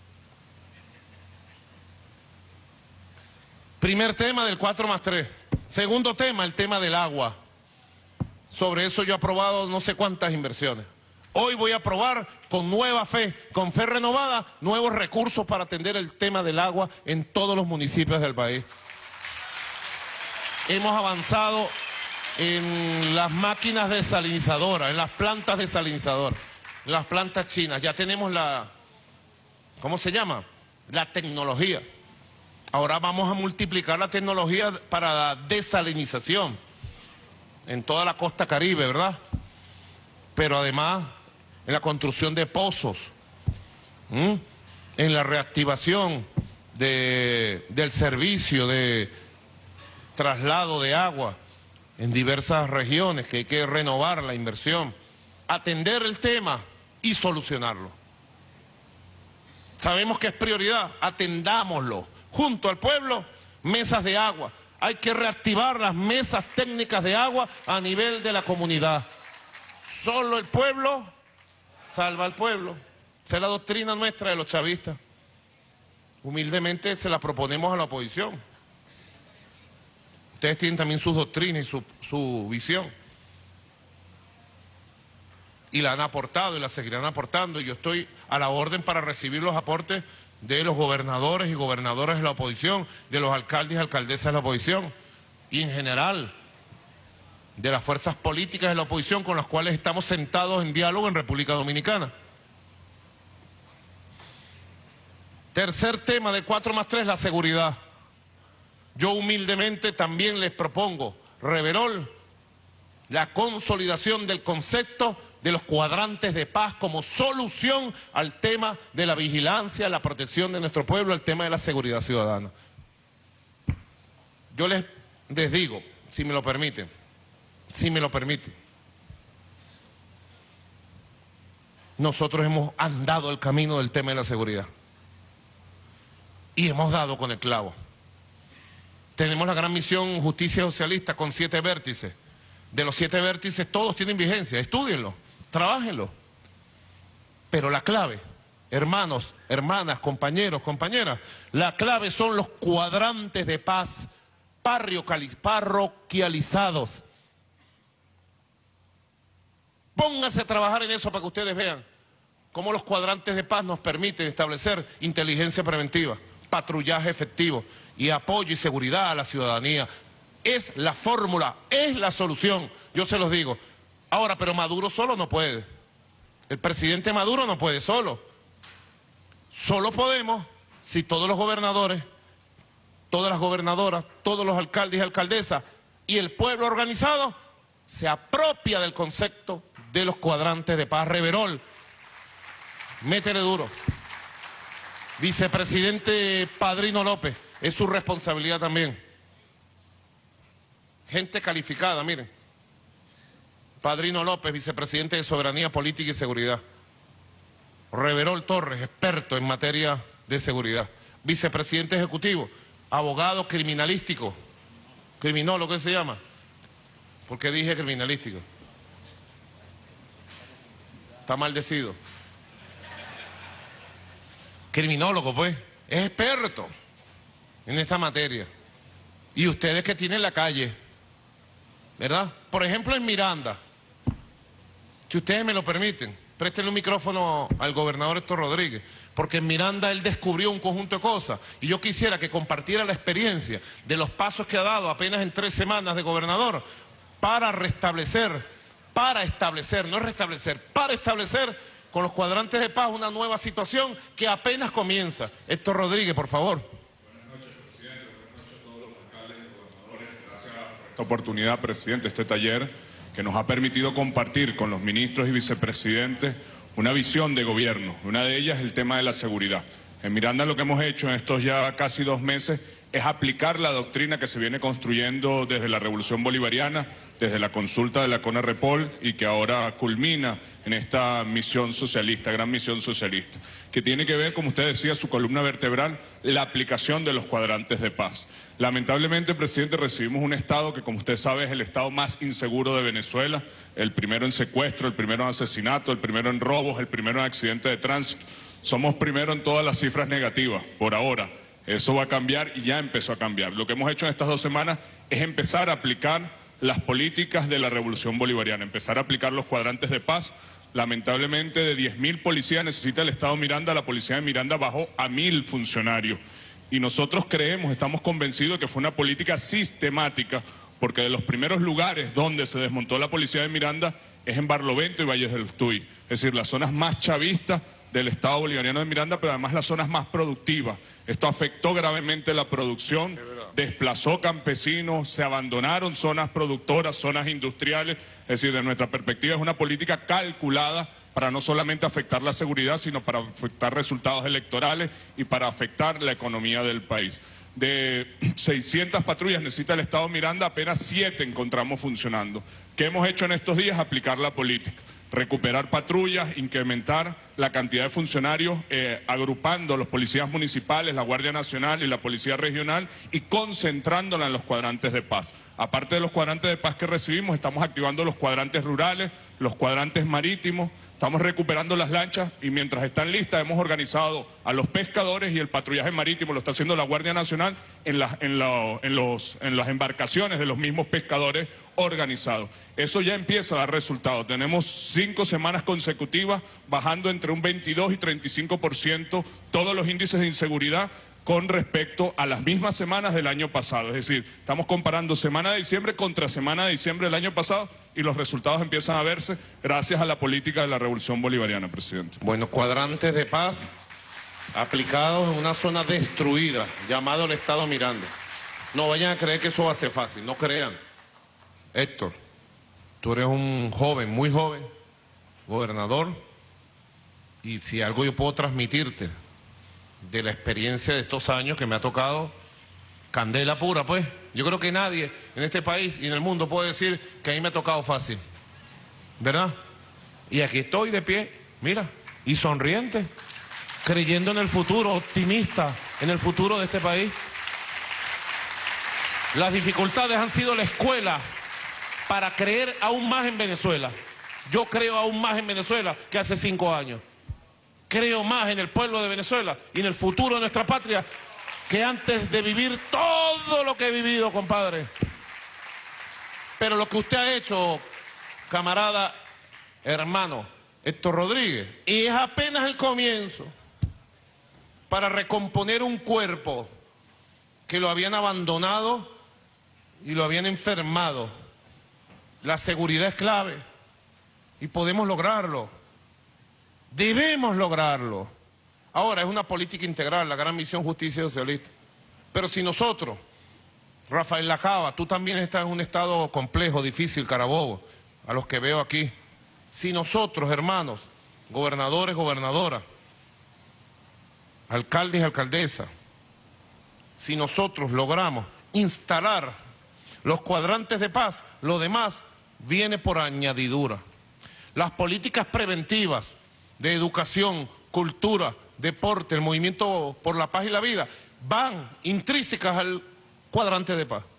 Primer tema del cuatro más tres. Segundo tema, el tema del agua. Sobre eso yo he aprobado no sé cuántas inversiones. Hoy voy a aprobar con nueva fe, con fe renovada, nuevos recursos para atender el tema del agua en todos los municipios del país. Hemos avanzado en las máquinas desalinizadoras, en las plantas desalinizadoras, en las plantas chinas. Ya tenemos la, ¿cómo se llama? La tecnología. Ahora vamos a multiplicar la tecnología para la desalinización en toda la costa caribe, ¿verdad? Pero además en la construcción de pozos, ¿m? en la reactivación de, del servicio de traslado de agua en diversas regiones, que hay que renovar la inversión, atender el tema y solucionarlo. Sabemos que es prioridad, atendámoslo. Junto al pueblo, mesas de agua. Hay que reactivar las mesas técnicas de agua a nivel de la comunidad. Solo el pueblo salva al pueblo. Esa es la doctrina nuestra de los chavistas. Humildemente se la proponemos a la oposición. Ustedes tienen también sus doctrinas y su, su visión. y la han aportado y la seguirán aportando, y yo estoy a la orden para recibir los aportes de los gobernadores y gobernadoras de la oposición, de los alcaldes y alcaldesas de la oposición, y en general de las fuerzas políticas de la oposición con las cuales estamos sentados en diálogo en República Dominicana. Tercer tema de cuatro más tres, la seguridad. Yo humildemente también les propongo, Reverol, la consolidación del concepto de los cuadrantes de paz como solución al tema de la vigilancia, la protección de nuestro pueblo, al tema de la seguridad ciudadana. Yo les, les digo, si me lo permiten, si me lo permiten, nosotros hemos andado el camino del tema de la seguridad y hemos dado con el clavo. Tenemos la gran misión Justicia Socialista con siete vértices. De los siete vértices todos tienen vigencia, estúdienlo, trabajenlo. Pero la clave, hermanos, hermanas, compañeros, compañeras, la clave son los cuadrantes de paz parroquializados. Pónganse a trabajar en eso para que ustedes vean cómo los cuadrantes de paz nos permiten establecer inteligencia preventiva, patrullaje efectivo y apoyo y seguridad a la ciudadanía. Es la fórmula, es la solución, yo se los digo. Ahora, pero Maduro solo no puede. El presidente Maduro no puede solo. Solo podemos si todos los gobernadores, todas las gobernadoras, todos los alcaldes y alcaldesas y el pueblo organizado se apropia del concepto de los cuadrantes de paz. Reverol, métele duro. Vicepresidente Padrino López, es su responsabilidad también. Gente calificada, miren. Padrino López, vicepresidente de Soberanía Política y Seguridad. Reverol Torres, experto en materia de seguridad. Vicepresidente ejecutivo, abogado criminalístico, criminólogo, ¿qué se llama? ¿Por qué dije criminalístico? Está maldecido. Criminólogo, pues, es experto en esta materia. Y ustedes que tienen la calle, ¿verdad? Por ejemplo, en Miranda, si ustedes me lo permiten, préstenle un micrófono al gobernador Héctor Rodríguez, porque en Miranda él descubrió un conjunto de cosas, y yo quisiera que compartiera la experiencia de los pasos que ha dado apenas en tres semanas de gobernador para restablecer, para establecer, no restablecer, para establecer con los cuadrantes de paz una nueva situación que apenas comienza. Héctor Rodríguez, por favor. Buenas noches, presidente. Buenas noches a todos los alcaldes y gobernadores. Gracias por esta oportunidad, presidente, este taller que nos ha permitido compartir con los ministros y vicepresidentes una visión de gobierno. Una de ellas el tema de la seguridad. En Miranda lo que hemos hecho en estos ya casi dos meses es aplicar la doctrina que se viene construyendo desde la Revolución Bolivariana, desde la consulta de la CONAREPOL y que ahora culmina en esta misión socialista, gran misión socialista, que tiene que ver, como usted decía, su columna vertebral, la aplicación de los cuadrantes de paz. Lamentablemente, presidente, recibimos un Estado que, como usted sabe, es el Estado más inseguro de Venezuela, el primero en secuestro, el primero en asesinato, el primero en robos, el primero en accidentes de tránsito. Somos primero en todas las cifras negativas, por ahora. Eso va a cambiar y ya empezó a cambiar. Lo que hemos hecho en estas dos semanas es empezar a aplicar las políticas de la Revolución Bolivariana, empezar a aplicar los cuadrantes de paz. Lamentablemente, de diez mil policías necesita el Estado Miranda, la policía de Miranda bajó a mil funcionarios. Y nosotros creemos, estamos convencidos de que fue una política sistemática, porque de los primeros lugares donde se desmontó la policía de Miranda es en Barlovento y Valles del Tuy, es decir, las zonas más chavistas del Estado Bolivariano de Miranda, pero además las zonas más productivas. Esto afectó gravemente la producción, desplazó campesinos, se abandonaron zonas productoras, zonas industriales. Es decir, de nuestra perspectiva es una política calculada para no solamente afectar la seguridad, sino para afectar resultados electorales y para afectar la economía del país. De seiscientas patrullas necesita el Estado Miranda, apenas siete encontramos funcionando. ¿Qué hemos hecho en estos días? Aplicar la política. Recuperar patrullas, incrementar la cantidad de funcionarios, eh, agrupando los policías municipales, la Guardia Nacional y la Policía Regional y concentrándola en los cuadrantes de paz. Aparte de los cuadrantes de paz que recibimos, estamos activando los cuadrantes rurales, los cuadrantes marítimos, Estamos recuperando las lanchas y mientras están listas hemos organizado a los pescadores y el patrullaje marítimo, lo está haciendo la Guardia Nacional en las, en la, en los, en las embarcaciones de los mismos pescadores organizados. Eso ya empieza a dar resultados. Tenemos cinco semanas consecutivas bajando entre un veintidós y treinta y cinco por ciento todos los índices de inseguridad con respecto a las mismas semanas del año pasado. Es decir, estamos comparando semana de diciembre contra semana de diciembre del año pasado y los resultados empiezan a verse gracias a la política de la Revolución Bolivariana, presidente. Bueno, cuadrantes de paz aplicados en una zona destruida, llamado el Estado Miranda. No vayan a creer que eso va a ser fácil, no crean. Héctor, tú eres un joven, muy joven, gobernador, y si algo yo puedo transmitirte de la experiencia de estos años que me ha tocado, candela pura, pues. Yo creo que nadie en este país y en el mundo puede decir que a mí me ha tocado fácil, ¿verdad? Y aquí estoy de pie, mira, y sonriente, creyendo en el futuro, optimista en el futuro de este país. Las dificultades han sido la escuela para creer aún más en Venezuela. Yo creo aún más en Venezuela que hace cinco años. Creo más en el pueblo de Venezuela y en el futuro de nuestra patria que antes de vivir todo lo que he vivido, compadre. Pero lo que usted ha hecho, camarada, hermano, Héctor Rodríguez, y es apenas el comienzo para recomponer un cuerpo que lo habían abandonado y lo habían enfermado. La seguridad es clave y podemos lograrlo. Debemos lograrlo. Ahora, es una política integral, la gran misión Justicia Socialista. Pero si nosotros, Rafael Lacaba, tú también estás en un estado complejo, difícil, Carabobo, a los que veo aquí. Si nosotros, hermanos, gobernadores, gobernadoras, alcaldes y alcaldesas, si nosotros logramos instalar los cuadrantes de paz, lo demás viene por añadidura. Las políticas preventivas de educación, cultura, deporte, el movimiento por la paz y la vida, van intrínsecas al cuadrante de paz.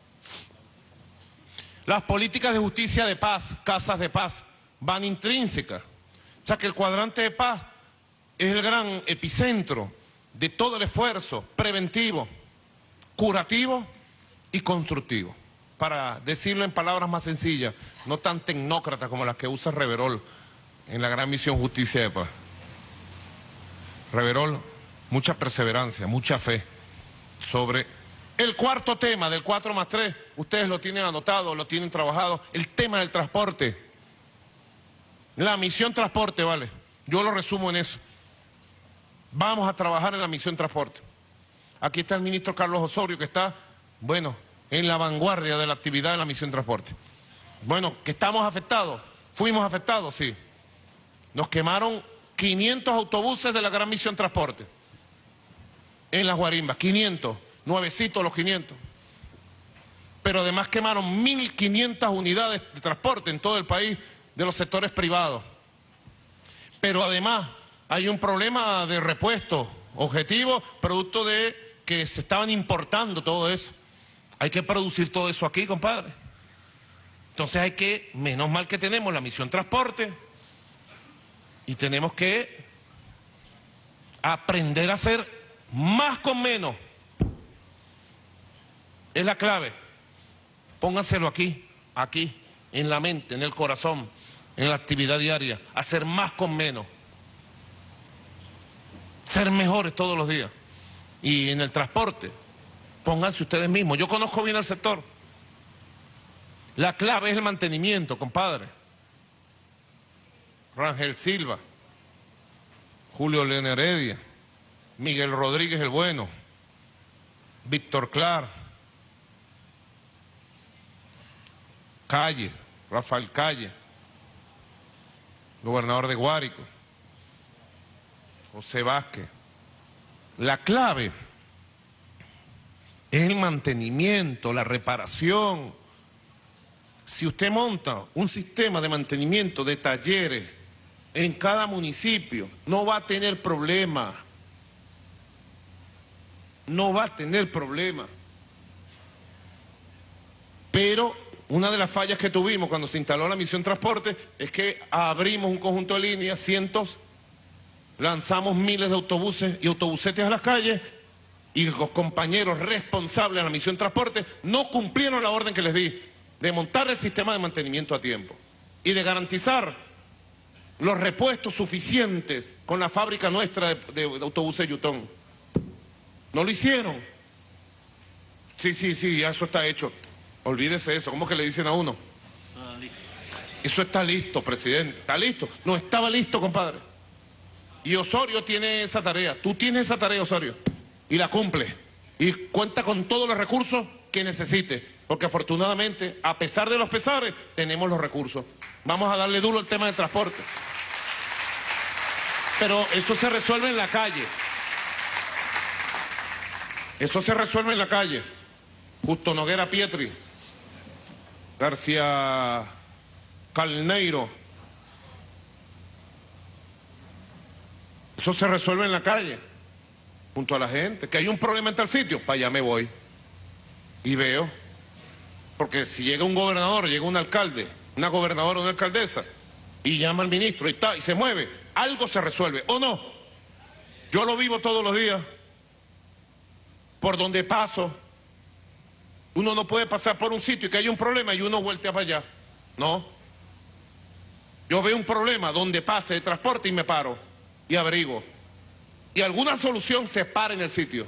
Las políticas de justicia de paz, casas de paz, van intrínsecas. O sea que el cuadrante de paz es el gran epicentro de todo el esfuerzo preventivo, curativo y constructivo. Para decirlo en palabras más sencillas, no tan tecnócratas como las que usa Reverol en la gran misión Justicia de Paz. Reverol, mucha perseverancia, mucha fe sobre el cuarto tema del cuatro más tres. Ustedes lo tienen anotado, lo tienen trabajado, el tema del transporte. La misión transporte, vale. Yo lo resumo en eso. Vamos a trabajar en la misión transporte. Aquí está el ministro Carlos Osorio, que está, bueno, en la vanguardia de la actividad de la misión transporte. Bueno, que estamos afectados. Fuimos afectados, sí. Nos quemaron quinientos autobuses de la gran misión transporte en las guarimbas, quinientos, nuevecitos los quinientos. Pero además quemaron mil quinientas unidades de transporte en todo el país de los sectores privados. Pero además hay un problema de repuesto objetivo, producto de que se estaban importando todo eso. Hay que producir todo eso aquí, compadre. Entonces hay que, menos mal que tenemos la misión transporte, y tenemos que aprender a hacer más con menos. Es la clave. Pónganselo aquí, aquí, en la mente, en el corazón, en la actividad diaria. Hacer más con menos. Ser mejores todos los días. Y en el transporte, pónganse ustedes mismos. Yo conozco bien el sector. La clave es el mantenimiento, compadre. Rangel Silva, Julio León Heredia, Miguel Rodríguez el Bueno, Víctor Clar, Calle, Rafael Calle, gobernador de Guárico, José Vázquez. La clave es el mantenimiento, la reparación. Si usted monta un sistema de mantenimiento de talleres en cada municipio, no va a tener problema. No va a tener problema. Pero una de las fallas que tuvimos cuando se instaló la misión transporte es que abrimos un conjunto de líneas, cientos, lanzamos miles de autobuses y autobusetes a las calles y los compañeros responsables de la misión transporte no cumplieron la orden que les di de montar el sistema de mantenimiento a tiempo y de garantizar los repuestos suficientes con la fábrica nuestra de, de, de autobuses Yutón. No lo hicieron. Sí, sí, sí, ya eso está hecho. Olvídese eso. ¿Cómo que le dicen a uno? Eso está listo, presidente. Está listo. No estaba listo, compadre. Y Osorio tiene esa tarea. Tú tienes esa tarea, Osorio. Y la cumple. Y cuenta con todos los recursos que necesite. Porque afortunadamente, a pesar de los pesares, tenemos los recursos. Vamos a darle duro al tema del transporte. Pero eso se resuelve en la calle. Eso se resuelve en la calle. Justo Noguera Pietri, García Calneiro. Eso se resuelve en la calle, junto a la gente. Que hay un problema en tal sitio, para allá me voy. Y veo. Porque si llega un gobernador, llega un alcalde, una gobernadora, una alcaldesa, y llama al ministro, y está, y se mueve, algo se resuelve, ¿o no? Yo lo vivo todos los días. Por donde paso. Uno no puede pasar por un sitio y que haya un problema y uno voltea para allá. No. Yo veo un problema donde pase de transporte y me paro y averiguo. Y alguna solución se para en el sitio.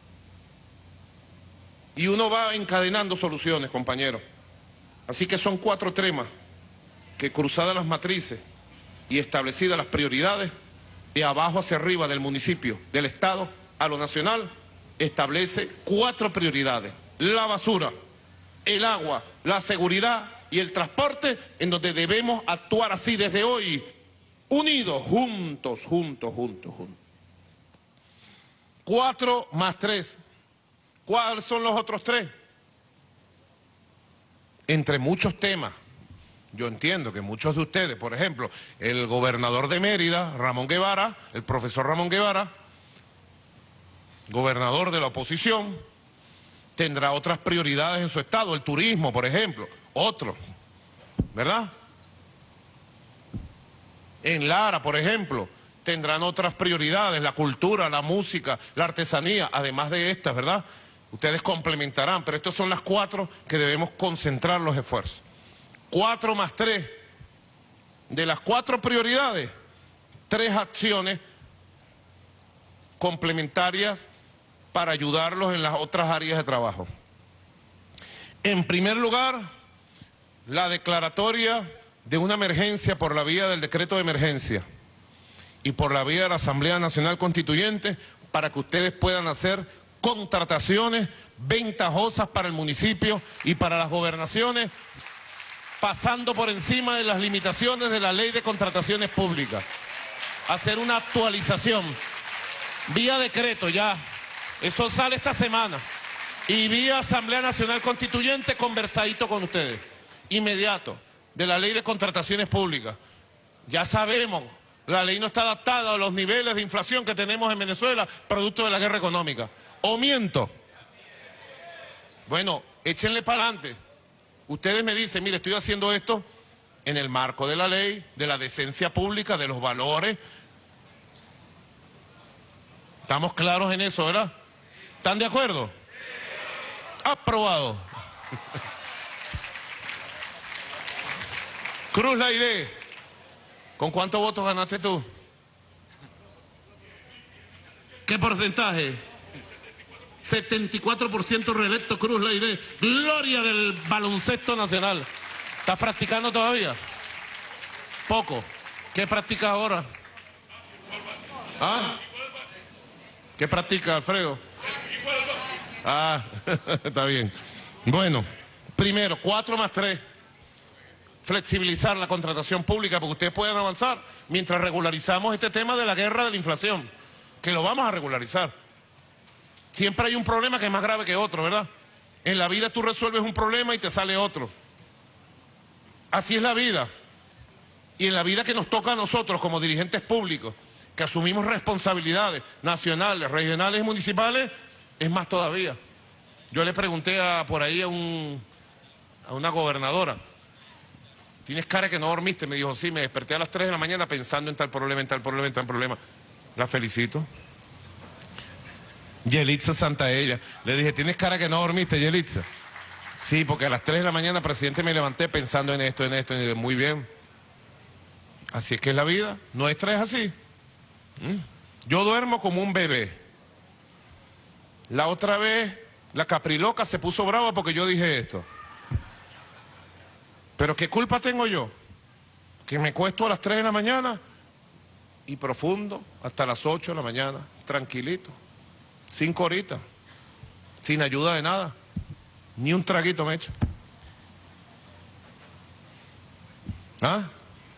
Y uno va encadenando soluciones, compañeros. Así que son cuatro temas que, cruzadas las matrices y establecidas las prioridades, de abajo hacia arriba del municipio, del Estado a lo nacional, establece cuatro prioridades. La basura, el agua, la seguridad y el transporte, en donde debemos actuar así desde hoy, unidos, juntos, juntos, juntos, juntos. Cuatro más tres. ¿Cuáles son los otros tres? Entre muchos temas. Yo entiendo que muchos de ustedes, por ejemplo, el gobernador de Mérida, Ramón Guevara, el profesor Ramón Guevara, gobernador de la oposición, tendrá otras prioridades en su estado, el turismo, por ejemplo, otro, ¿verdad? En Lara, por ejemplo, tendrán otras prioridades, la cultura, la música, la artesanía, además de estas, ¿verdad? Ustedes complementarán, pero estas son las cuatro que debemos concentrar los esfuerzos. Cuatro más tres. De las cuatro prioridades, tres acciones complementarias para ayudarlos en las otras áreas de trabajo. En primer lugar, la declaratoria de una emergencia por la vía del decreto de emergencia y por la vía de la Asamblea Nacional Constituyente para que ustedes puedan hacer contrataciones ventajosas para el municipio y para las gobernaciones, pasando por encima de las limitaciones de la Ley de Contrataciones Públicas. Hacer una actualización vía decreto ya. Eso sale esta semana. Y vía Asamblea Nacional Constituyente, conversadito con ustedes. Inmediato. De la Ley de Contrataciones Públicas. Ya sabemos, la ley no está adaptada a los niveles de inflación que tenemos en Venezuela, producto de la guerra económica. ¿O miento? Bueno, échenle para adelante. Ustedes me dicen, mire, estoy haciendo esto en el marco de la ley, de la decencia pública, de los valores. ¿Estamos claros en eso, verdad? ¿Están de acuerdo? Aprobado. Cruz Lairé, ¿con cuántos votos ganaste tú? ¿Qué porcentaje? setenta y cuatro por ciento reelecto Cruz Lairé. Gloria del baloncesto nacional. ¿Estás practicando todavía? Poco. ¿Qué practicas ahora? ¿Ah? ¿Qué practica, Alfredo? Ah, está bien. Bueno, primero, cuatro más tres. Flexibilizar la contratación pública porque ustedes puedan avanzar mientras regularizamos este tema de la guerra de la inflación, que lo vamos a regularizar. Siempre hay un problema que es más grave que otro, ¿verdad? En la vida tú resuelves un problema y te sale otro. Así es la vida. Y en la vida que nos toca a nosotros como dirigentes públicos, que asumimos responsabilidades nacionales, regionales y municipales, es más todavía. Yo le pregunté a, por ahí a un, a una gobernadora. Tienes cara que no dormiste. Me dijo, sí, me desperté a las tres de la mañana pensando en tal problema, en tal problema, en tal problema. La felicito. Yelitza Santaella. Le dije, tienes cara que no dormiste, Yelitza. Sí, porque a las tres de la mañana, presidente, me levanté pensando en esto, en esto, en esto. Muy bien. Así es que es la vida. Nuestra es así. ¿Mm? Yo duermo como un bebé. La otra vez, la capriloca se puso brava porque yo dije esto. Pero ¿qué culpa tengo yo? Que me cuesto a las tres de la mañana y profundo hasta las ocho de la mañana, tranquilito, cinco horitas, sin ayuda de nada, ni un traguito me echo. ¿Ah?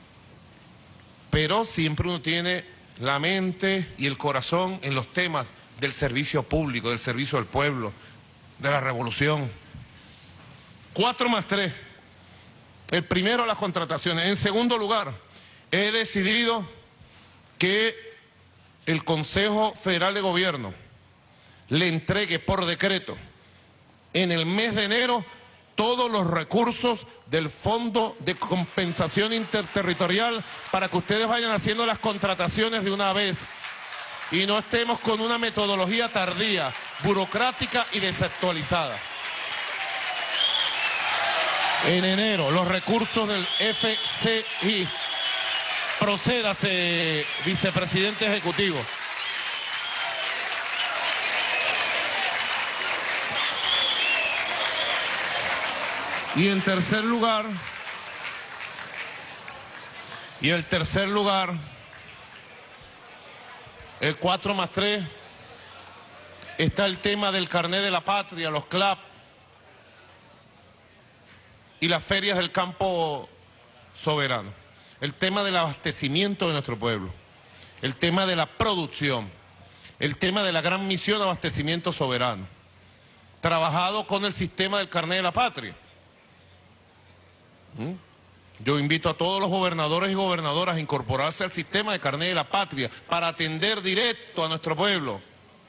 Pero siempre uno tiene la mente y el corazón en los temas del servicio público, del servicio al pueblo, de la revolución. Cuatro más tres. El primero, las contrataciones. En segundo lugar, he decidido que el Consejo Federal de Gobierno le entregue por decreto en el mes de enero todos los recursos del Fondo de Compensación Interterritorial para que ustedes vayan haciendo las contrataciones de una vez y no estemos con una metodología tardía, burocrática y desactualizada. En enero, los recursos del F C I. Procédase, vicepresidente ejecutivo. Y en tercer lugar, y el tercer lugar, el cuatro más tres, está el tema del carnet de la patria, los C L A P y las ferias del campo soberano. El tema del abastecimiento de nuestro pueblo, el tema de la producción, el tema de la gran misión de abastecimiento soberano, trabajado con el sistema del carnet de la patria. ¿Mm? Yo invito a todos los gobernadores y gobernadoras a incorporarse al sistema de carnet de la patria para atender directo a nuestro pueblo.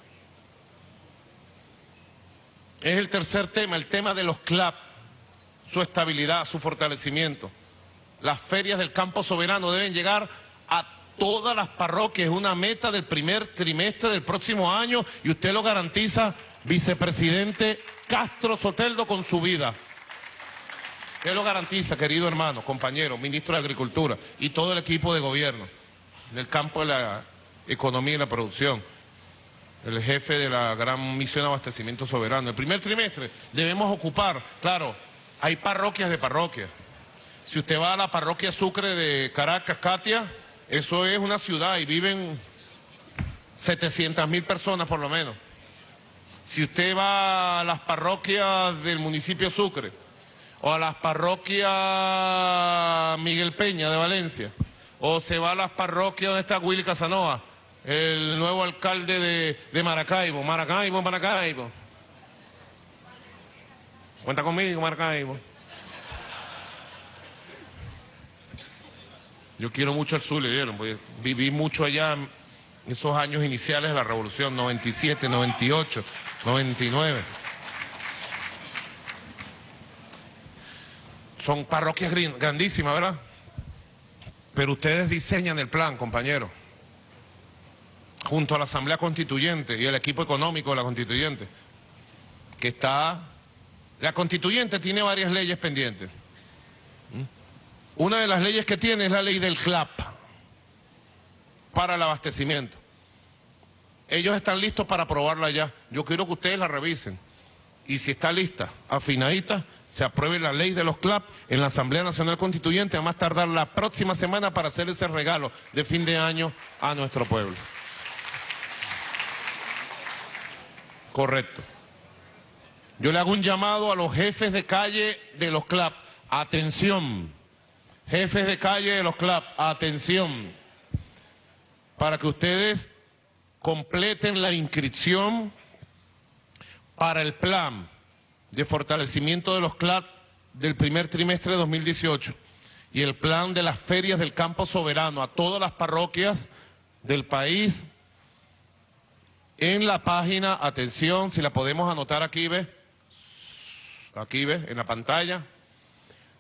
Es el tercer tema, el tema de los C L A P, su estabilidad, su fortalecimiento. Las ferias del campo soberano deben llegar a todas las parroquias, es una meta del primer trimestre del próximo año y usted lo garantiza, vicepresidente Castro Soteldo, con su vida. Usted lo garantiza, querido hermano, compañero, ministro de Agricultura y todo el equipo de gobierno en el campo de la economía y la producción, el jefe de la gran misión de abastecimiento soberano. El primer trimestre debemos ocupar, claro, hay parroquias de parroquias. Si usted va a la parroquia Sucre de Caracas, Katia, eso es una ciudad y viven setecientas mil personas por lo menos. Si usted va a las parroquias del municipio Sucre o a las parroquias Miguel Peña de Valencia, o se va a las parroquias donde está Willy Casanova, el nuevo alcalde de, de Maracaibo, Maracaibo, Maracaibo. Cuenta conmigo, Maracaibo. Yo quiero mucho al sur, le dieron, porque viví mucho allá en esos años iniciales de la revolución, noventa y siete, noventa y ocho, noventa y nueve. Son parroquias grandísimas, ¿verdad? Pero ustedes diseñan el plan, compañeros, junto a la Asamblea Constituyente y el equipo económico de la Constituyente, que está... La Constituyente tiene varias leyes pendientes. Una de las leyes que tiene es la ley del C L A P para el abastecimiento. Ellos están listos para aprobarla ya. Yo quiero que ustedes la revisen. Y si está lista, afinadita, se apruebe la ley de los C L A P en la Asamblea Nacional Constituyente, a más tardar la próxima semana para hacer ese regalo de fin de año a nuestro pueblo. Correcto. Yo le hago un llamado a los jefes de calle de los C L A P. Atención. Jefes de calle de los C L A P, atención, para que ustedes completen la inscripción para el plan de fortalecimiento de los C L A P del primer trimestre de dos mil dieciocho y el plan de las ferias del campo soberano a todas las parroquias del país en la página, atención, si la podemos anotar aquí, ¿ves? Aquí, ¿ves? En la pantalla.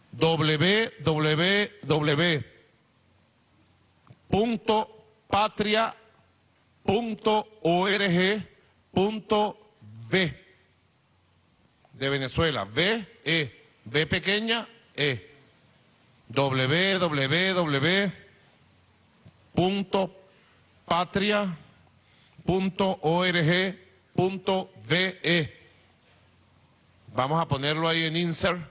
w w w punto patria punto org punto v de Venezuela, V, E, V pequeña, E, w w w punto patria punto org punto ve. Vamos a ponerlo ahí en insert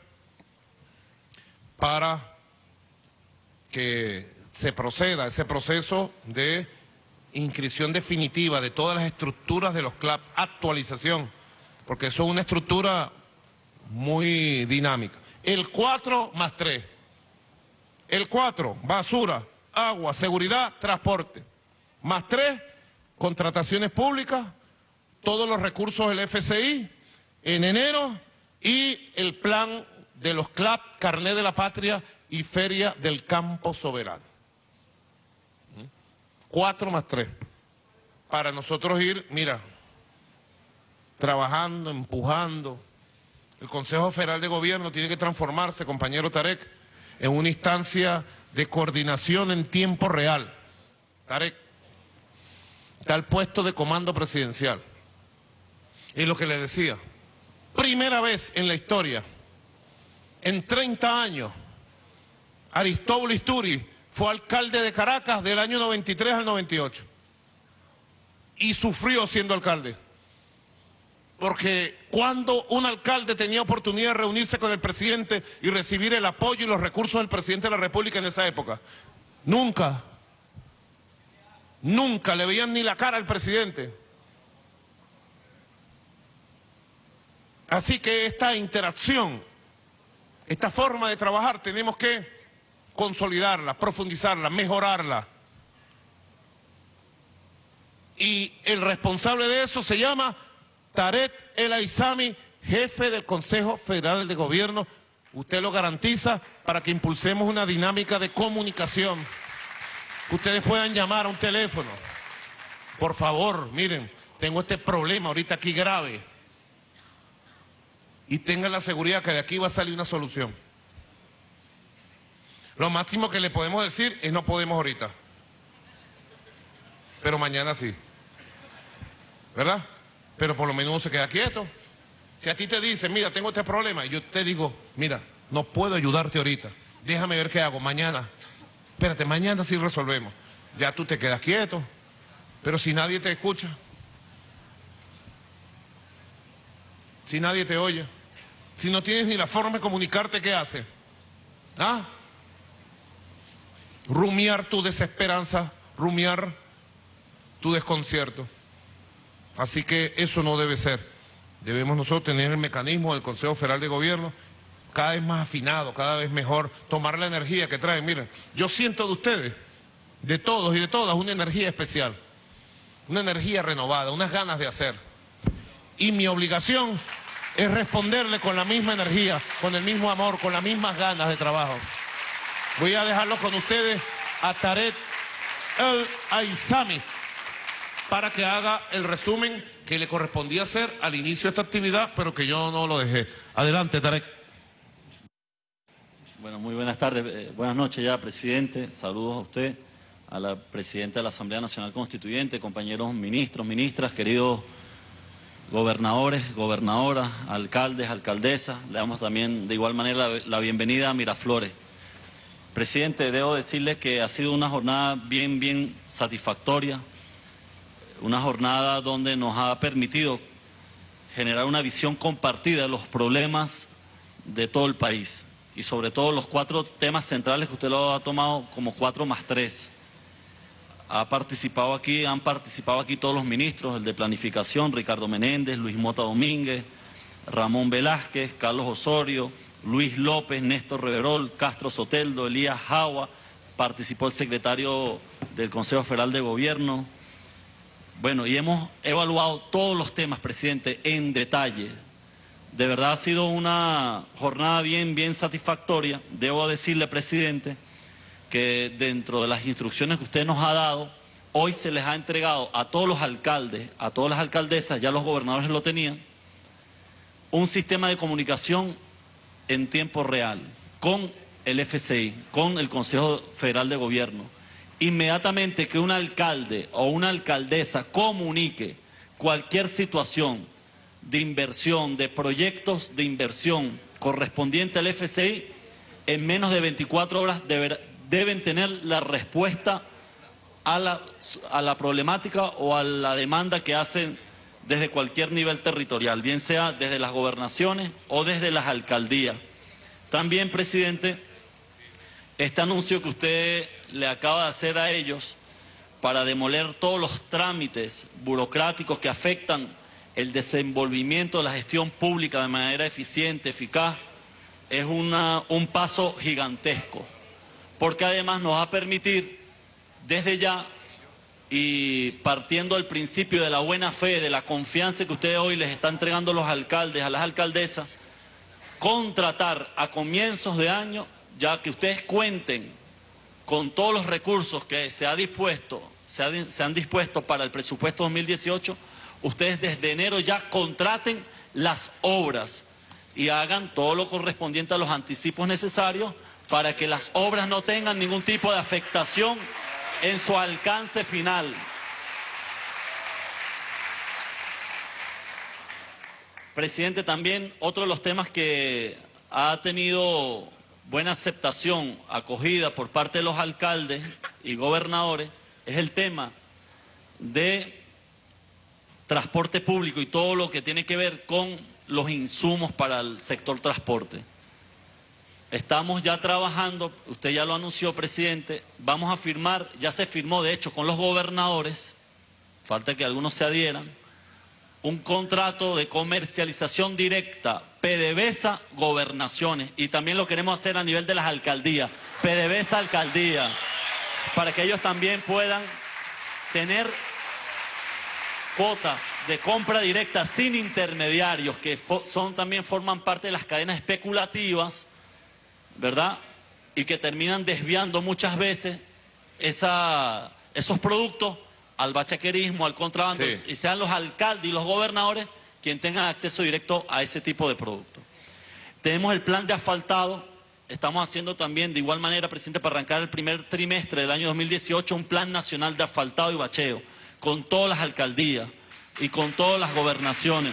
para que se proceda ese proceso de inscripción definitiva de todas las estructuras de los C L A P, actualización, porque eso es una estructura muy dinámica. El cuatro más tres. El cuatro, basura, agua, seguridad, transporte. Más tres, contrataciones públicas, todos los recursos del F C I en enero y el plan de los C L A P, Carnet de la Patria y Feria del Campo Soberano. Cuatro más tres. Para nosotros ir, mira, trabajando, empujando. El Consejo Federal de Gobierno tiene que transformarse, compañero Tarek, en una instancia de coordinación en tiempo real. Tarek, está el puesto de comando presidencial. Y lo que le decía, primera vez en la historia, en treinta años, Aristóbulo Isturi fue alcalde de Caracas del año noventa y tres al noventa y ocho. Y sufrió siendo alcalde. Porque cuando un alcalde tenía oportunidad de reunirse con el presidente y recibir el apoyo y los recursos del presidente de la República en esa época, nunca, nunca le veían ni la cara al presidente. Así que esta interacción, esta forma de trabajar, tenemos que consolidarla, profundizarla, mejorarla. Y el responsable de eso se llama Tarek El Aizami, jefe del Consejo Federal de Gobierno. Usted lo garantiza para que impulsemos una dinámica de comunicación. Que ustedes puedan llamar a un teléfono. Por favor, miren, tengo este problema ahorita aquí grave. Y tengan la seguridad que de aquí va a salir una solución. Lo máximo que le podemos decir es no podemos ahorita. Pero mañana sí. ¿Verdad? Pero por lo menos uno se queda quieto. Si a ti te dicen, mira, tengo este problema, y yo te digo, mira, no puedo ayudarte ahorita. Déjame ver qué hago mañana. Espérate, mañana sí resolvemos. Ya tú te quedas quieto. Pero si nadie te escucha, si nadie te oye, si no tienes ni la forma de comunicarte, ¿qué haces? ¿Ah? Rumiar tu desesperanza, rumiar tu desconcierto. Así que eso no debe ser. Debemos nosotros tener el mecanismo del Consejo Federal de Gobierno cada vez más afinado, cada vez mejor, tomar la energía que traen. Miren, yo siento de ustedes, de todos y de todas, una energía especial, una energía renovada, unas ganas de hacer. Y mi obligación es responderle con la misma energía, con el mismo amor, con las mismas ganas de trabajo. Voy a dejarlo con ustedes a Tarek El Aizami para que haga el resumen que le correspondía hacer al inicio de esta actividad, pero que yo no lo dejé. Adelante, Tarek. Bueno, muy buenas tardes, eh, buenas noches ya, presidente. Saludos a usted, a la presidenta de la Asamblea Nacional Constituyente, compañeros ministros, ministras, queridos gobernadores, gobernadoras, alcaldes, alcaldesas. Le damos también de igual manera la, la bienvenida a Miraflores. Presidente, debo decirle que ha sido una jornada bien, bien satisfactoria, una jornada donde nos ha permitido generar una visión compartida de los problemas de todo el país y sobre todo los cuatro temas centrales que usted lo ha tomado como cuatro más tres. Ha participado aquí, han participado aquí todos los ministros, el de Planificación, Ricardo Menéndez, Luis Mota Domínguez, Ramón Velázquez, Carlos Osorio, Luis López, Néstor Reverol, Castro Soteldo, Elías Jagua, participó el secretario del Consejo Federal de Gobierno. Bueno, y hemos evaluado todos los temas, presidente, en detalle. De verdad ha sido una jornada bien, bien satisfactoria. Debo decirle, presidente, que dentro de las instrucciones que usted nos ha dado, hoy se les ha entregado a todos los alcaldes, a todas las alcaldesas, ya los gobernadores lo tenían, un sistema de comunicación en tiempo real. con el F C I, con el Consejo Federal de Gobierno. Inmediatamente que un alcalde o una alcaldesa comunique cualquier situación de inversión, de proyectos de inversión correspondiente al F C I, en menos de veinticuatro horas deber, deben tener la respuesta a la, a la problemática o a la demanda que hacen desde cualquier nivel territorial, bien sea desde las gobernaciones o desde las alcaldías. También, presidente, este anuncio que usted le acaba de hacer a ellos para demoler todos los trámites burocráticos que afectan el desenvolvimiento de la gestión pública de manera eficiente, eficaz, es una, un paso gigantesco, porque además nos va a permitir desde ya, y partiendo del principio de la buena fe, de la confianza que ustedes hoy les están entregando a los alcaldes, a las alcaldesas, contratar a comienzos de año, ya que ustedes cuenten con todos los recursos que se ha dispuesto, se, ha, se han dispuesto para el presupuesto dos mil dieciocho, ustedes desde enero ya contraten las obras y hagan todo lo correspondiente a los anticipos necesarios para que las obras no tengan ningún tipo de afectación en su alcance final. Presidente, también otro de los temas que ha tenido buena aceptación, acogida por parte de los alcaldes y gobernadores, es el tema de transporte público y todo lo que tiene que ver con los insumos para el sector transporte. Estamos ya trabajando, usted ya lo anunció, presidente, vamos a firmar, ya se firmó de hecho con los gobernadores, falta que algunos se adhieran, un contrato de comercialización directa, PDVSA Gobernaciones, y también lo queremos hacer a nivel de las alcaldías, PDVSA Alcaldía, para que ellos también puedan tener cuotas de compra directa sin intermediarios, que son también forman parte de las cadenas especulativas, ¿verdad? Y que terminan desviando muchas veces esa, esos productos al bachaquerismo, al contrabando, sí. Y sean los alcaldes y los gobernadores quienes tengan acceso directo a ese tipo de productos. Tenemos el plan de asfaltado, estamos haciendo también de igual manera, presidente, para arrancar el primer trimestre del año dos mil dieciocho, un plan nacional de asfaltado y bacheo, con todas las alcaldías y con todas las gobernaciones.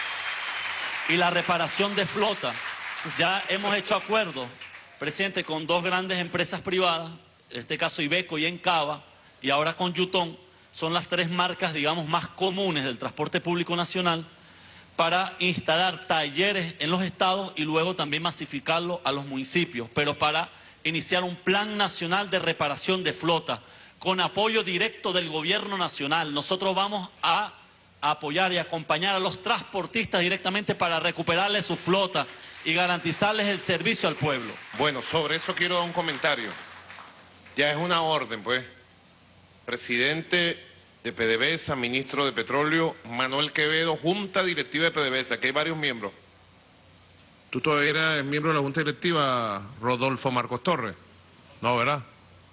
Y la reparación de flota, ya hemos hecho acuerdos, presidente, con dos grandes empresas privadas, en este caso Iveco y Encava, y ahora con Yutón, son las tres marcas, digamos, más comunes del transporte público nacional, para instalar talleres en los estados y luego también masificarlo a los municipios, pero para iniciar un plan nacional de reparación de flota, con apoyo directo del gobierno nacional. Nosotros vamos a apoyar y acompañar a los transportistas directamente para recuperarles su flota y garantizarles el servicio al pueblo. Bueno, sobre eso quiero dar un comentario. Ya es una orden, pues. Presidente de PDVSA, ministro de Petróleo, Manuel Quevedo, Junta Directiva de PDVSA, que hay varios miembros. ¿Tú todavía eres miembro de la Junta Directiva, Rodolfo Marcos Torres? No, ¿verdad?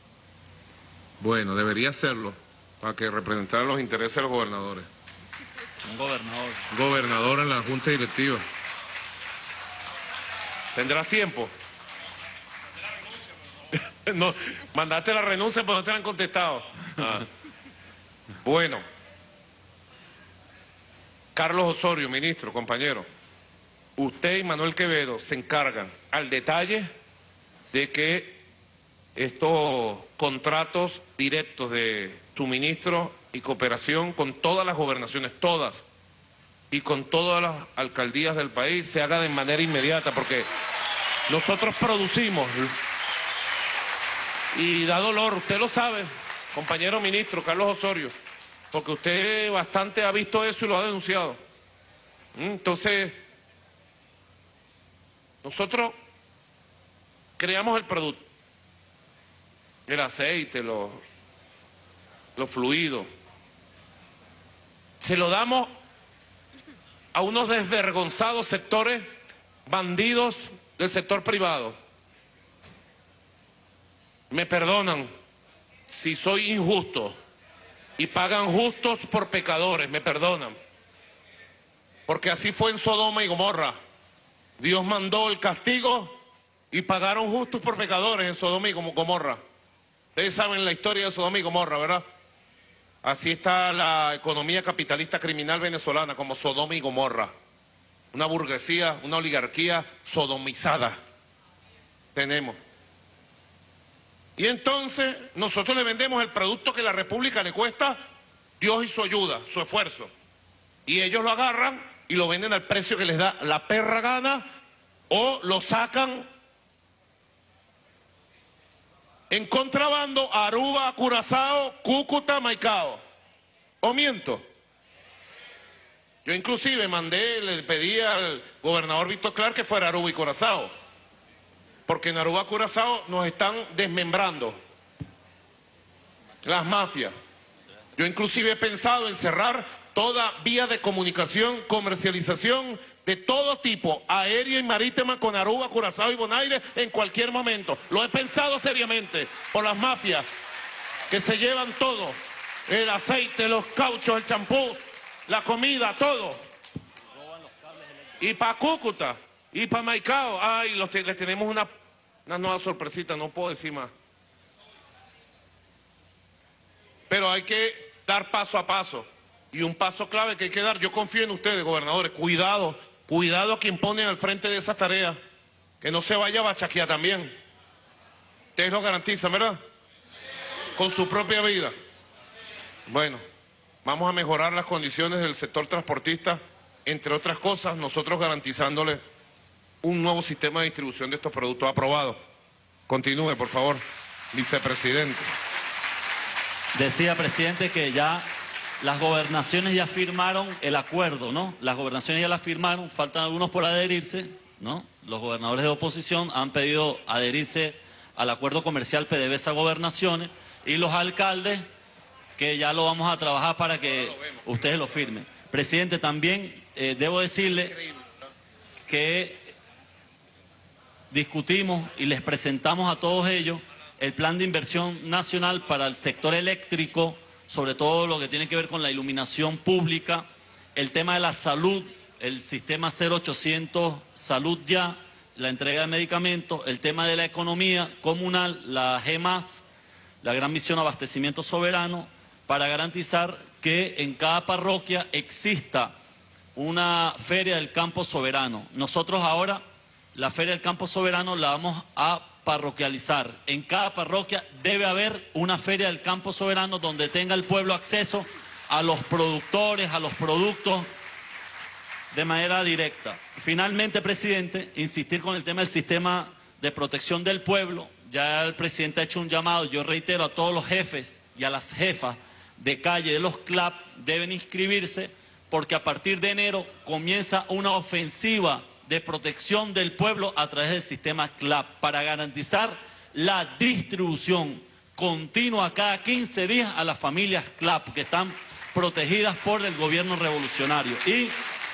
Bueno, debería serlo, para que representara los intereses de los gobernadores. Un gobernador. Gobernador en la Junta Directiva. ¿Tendrás tiempo? No, mandaste la renuncia, pero no te la han contestado. Ah. Bueno. Carlos Osorio, ministro, compañero. Usted y Manuel Quevedo se encargan al detalle de que estos contratos directos de suministro y cooperación con todas las gobernaciones, todas, y con todas las alcaldías del país se haga de manera inmediata, porque nosotros producimos y da dolor, usted lo sabe, compañero ministro Carlos Osorio, porque usted bastante ha visto eso y lo ha denunciado. Entonces, nosotros creamos el producto, el aceite, los, los fluidos, se lo damos a unos desvergonzados sectores, bandidos del sector privado. Me perdonan si soy injusto y pagan justos por pecadores, me perdonan. Porque así fue en Sodoma y Gomorra. Dios mandó el castigo y pagaron justos por pecadores en Sodoma y Gomorra. Ustedes saben la historia de Sodoma y Gomorra, ¿verdad? Así está la economía capitalista criminal venezolana, como Sodoma y Gomorra. Una burguesía, una oligarquía sodomizada tenemos. Y entonces nosotros le vendemos el producto que la República le cuesta Dios y su ayuda, su esfuerzo. Y ellos lo agarran y lo venden al precio que les da la perra gana, o lo sacan en contrabando a Aruba, Curazao, Cúcuta, Maicao. ¿O miento? Yo inclusive mandé, le pedí al gobernador Víctor Clark que fuera a Aruba y Curazao, porque en Aruba, Curazao nos están desmembrando las mafias. Yo inclusive he pensado en cerrar toda vía de comunicación, comercialización de todo tipo, aérea y marítima, con Aruba, Curazao y Bonaire en cualquier momento. Lo he pensado seriamente por las mafias que se llevan todo, el aceite, los cauchos, el champú, la comida, todo. Y para Cúcuta y para Maicao, ay, los les tenemos una, una nueva sorpresita, no puedo decir más. Pero hay que dar paso a paso. Y un paso clave que hay que dar, yo confío en ustedes, gobernadores, cuidado, cuidado a quien ponen al frente de esa tarea, que no se vaya a bachaquear también. Ustedes lo garantizan, ¿verdad? Con su propia vida. Bueno, vamos a mejorar las condiciones del sector transportista, entre otras cosas, nosotros garantizándole un nuevo sistema de distribución de estos productos aprobado. Continúe, por favor, vicepresidente. Decía, presidente, que ya las gobernaciones ya firmaron el acuerdo, ¿no? Las gobernaciones ya la firmaron, faltan algunos por adherirse, ¿no? Los gobernadores de oposición han pedido adherirse al acuerdo comercial P D V S A Gobernaciones, y los alcaldes, que ya lo vamos a trabajar para que ustedes lo firmen. Presidente, también eh, debo decirle que discutimos y les presentamos a todos ellos el plan de inversión nacional para el sector eléctrico, sobre todo lo que tiene que ver con la iluminación pública, el tema de la salud, el sistema cero ochocientos Salud Ya, la entrega de medicamentos, el tema de la economía comunal, la G más, la Gran Misión Abastecimiento Soberano, para garantizar que en cada parroquia exista una feria del campo soberano. Nosotros ahora la feria del campo soberano la vamos a parroquializar. En cada parroquia debe haber una feria del campo soberano donde tenga el pueblo acceso a los productores, a los productos de manera directa. Finalmente, presidente, insistir con el tema del sistema de protección del pueblo. Ya el presidente ha hecho un llamado, yo reitero a todos los jefes y a las jefas de calle de los C L A P, deben inscribirse porque a partir de enero comienza una ofensiva de protección del pueblo a través del sistema C L A P para garantizar la distribución continua cada quince días a las familias C L A P que están protegidas por el gobierno revolucionario. Y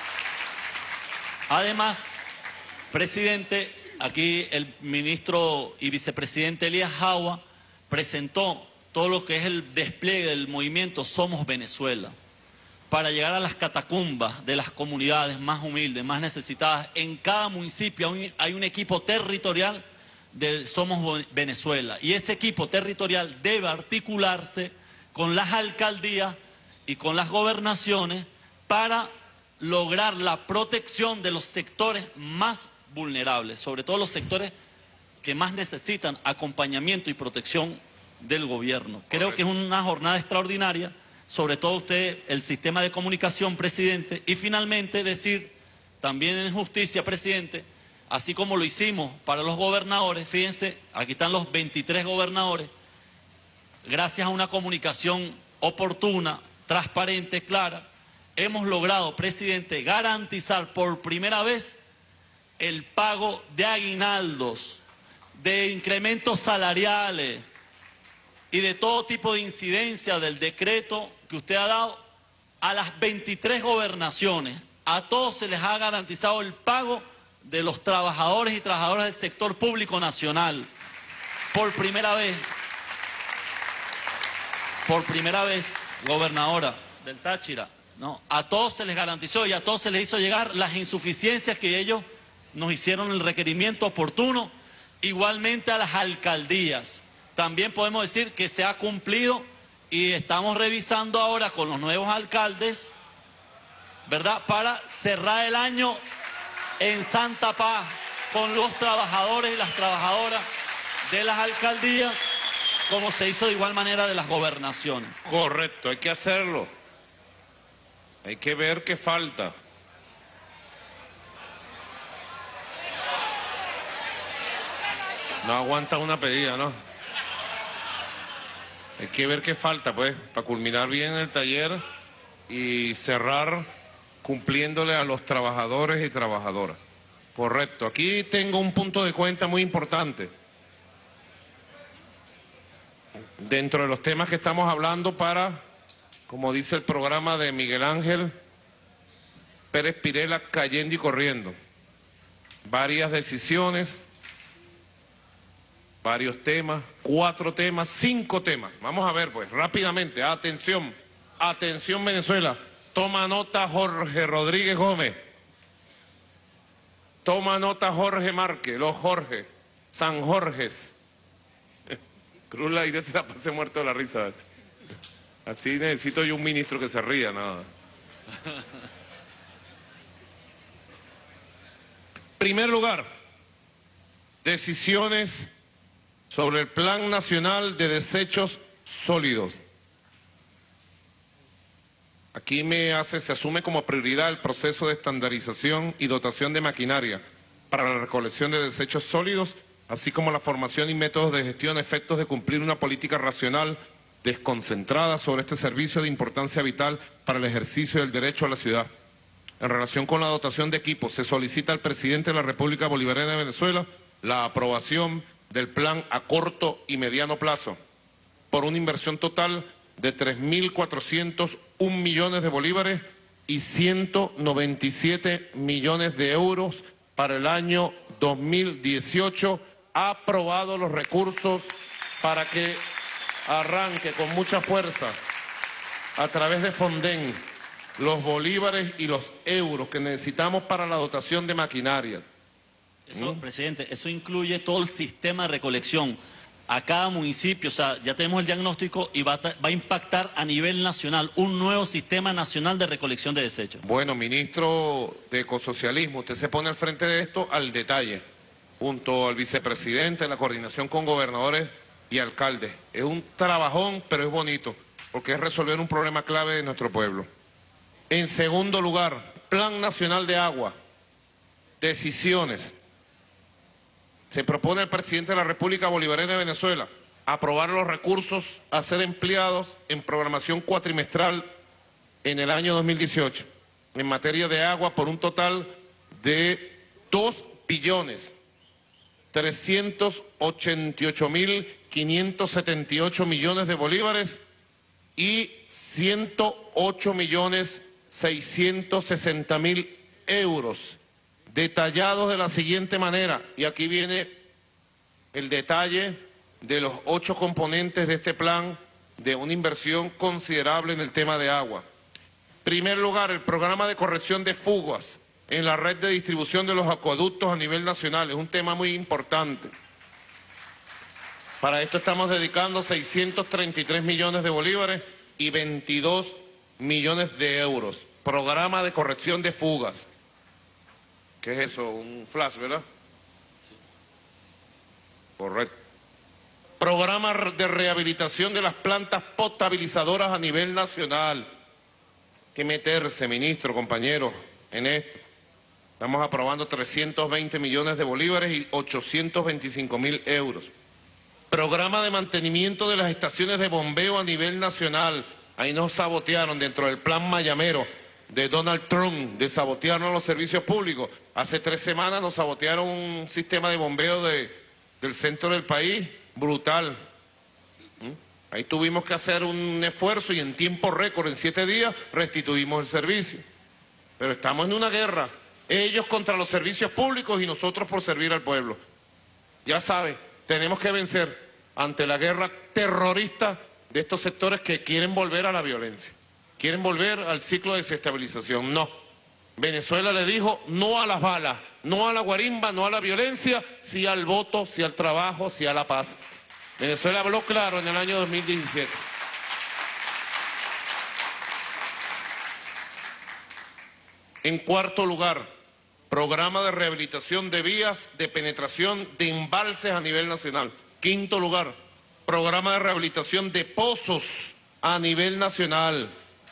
además, presidente, aquí el ministro y vicepresidente Elías Jauja presentó todo lo que es el despliegue del movimiento Somos Venezuela, para llegar a las catacumbas de las comunidades más humildes, más necesitadas. En cada municipio hay un equipo territorial del Somos Venezuela, y ese equipo territorial debe articularse con las alcaldías y con las gobernaciones para lograr la protección de los sectores más vulnerables, sobre todo los sectores que más necesitan acompañamiento y protección del gobierno. Creo que es una jornada extraordinaria, sobre todo usted, el sistema de comunicación, presidente, y finalmente decir, también en justicia, presidente, así como lo hicimos para los gobernadores, fíjense, aquí están los veintitrés gobernadores, gracias a una comunicación oportuna, transparente, clara, hemos logrado, presidente, garantizar por primera vez el pago de aguinaldos, de incrementos salariales y de todo tipo de incidencia del decreto que usted ha dado a las veintitrés gobernaciones. A todos se les ha garantizado el pago de los trabajadores y trabajadoras del sector público nacional. Por primera vez, por primera vez, gobernadora del Táchira, ¿no? A todos se les garantizó y a todos se les hizo llegar las insuficiencias que ellos nos hicieron el requerimiento oportuno, Igualmente a las alcaldías. También podemos decir que se ha cumplido y estamos revisando ahora con los nuevos alcaldes, ¿verdad?, para cerrar el año en santa paz con los trabajadores y las trabajadoras de las alcaldías, como se hizo de igual manera de las gobernaciones. Correcto, hay que hacerlo. Hay que ver qué falta. No aguanta una pedida, ¿no? Hay que ver qué falta, pues, para culminar bien el taller y cerrar cumpliéndole a los trabajadores y trabajadoras. Correcto. Aquí tengo un punto de cuenta muy importante. Dentro de los temas que estamos hablando para, como dice el programa de Miguel Ángel Pérez Pirela, cayendo y corriendo. Varias decisiones, varios temas, cuatro temas, cinco temas. Vamos a ver, pues, rápidamente. Atención, atención Venezuela. Toma nota Jorge Rodríguez Gómez. Toma nota Jorge Márquez, los Jorge, San Jorges. Cruz la idea se la pasé muerto de la risa. Así necesito yo un ministro que se ría, nada. Primer lugar, decisiones sobre el Plan Nacional de Desechos Sólidos. Aquí me hace, se asume como prioridad el proceso de estandarización y dotación de maquinaria para la recolección de desechos sólidos, así como la formación y métodos de gestión a efectos de cumplir una política racional desconcentrada sobre este servicio de importancia vital para el ejercicio del derecho a la ciudad. En relación con la dotación de equipos, se solicita al presidente de la República Bolivariana de Venezuela la aprobación del plan a corto y mediano plazo por una inversión total de tres mil cuatrocientos un millones de bolívares y ciento noventa y siete millones de euros para el año dos mil dieciocho. Ha aprobado los recursos para que arranque con mucha fuerza a través de Fonden los bolívares y los euros que necesitamos para la dotación de maquinarias. Eso, ¿Mm? presidente, eso incluye todo el sistema de recolección a cada municipio. O sea, ya tenemos el diagnóstico y va a, va a impactar a nivel nacional un nuevo sistema nacional de recolección de desechos. Bueno, ministro de Ecosocialismo, usted se pone al frente de esto al detalle, junto al vicepresidente, en la coordinación con gobernadores y alcaldes. Es un trabajón, pero es bonito, porque es resolver un problema clave de nuestro pueblo. En segundo lugar, Plan Nacional de Agua. Decisiones. Se propone al presidente de la República Bolivariana de Venezuela aprobar los recursos a ser empleados en programación cuatrimestral en el año dos mil dieciocho en materia de agua por un total de dos billones trescientos ochenta y ocho mil quinientos setenta y ocho millones de bolívares y ciento ocho millones seiscientos sesenta mil euros, detallados de la siguiente manera, y aquí viene el detalle de los ocho componentes de este plan de una inversión considerable en el tema de agua. En primer lugar, el programa de corrección de fugas en la red de distribución de los acueductos a nivel nacional, es un tema muy importante. Para esto estamos dedicando seiscientos treinta y tres millones de bolívares y veintidós millones de euros. Programa de corrección de fugas. ¿Qué es eso? Un flash, ¿verdad? Sí. Correcto. Programa de rehabilitación de las plantas potabilizadoras a nivel nacional. Hay que meterse, ministro, compañeros, en esto. Estamos aprobando trescientos veinte millones de bolívares y ochocientos veinticinco mil euros. Programa de mantenimiento de las estaciones de bombeo a nivel nacional. Ahí nos sabotearon dentro del plan mayamero de Donald Trump, de sabotearnos los servicios públicos. Hace tres semanas nos sabotearon un sistema de bombeo de, del centro del país, brutal. ¿Mm? Ahí tuvimos que hacer un esfuerzo y en tiempo récord, en siete días, restituimos el servicio. Pero estamos en una guerra, ellos contra los servicios públicos y nosotros por servir al pueblo. Ya saben, tenemos que vencer ante la guerra terrorista de estos sectores que quieren volver a la violencia, quieren volver al ciclo de desestabilización. No, Venezuela le dijo no a las balas, no a la guarimba, no a la violencia, sí al voto, sí al trabajo, sí a la paz. Venezuela habló claro en el año dos mil diecisiete. En cuarto lugar, programa de rehabilitación de vías de penetración de embalses a nivel nacional. Quinto lugar, programa de rehabilitación de pozos a nivel nacional.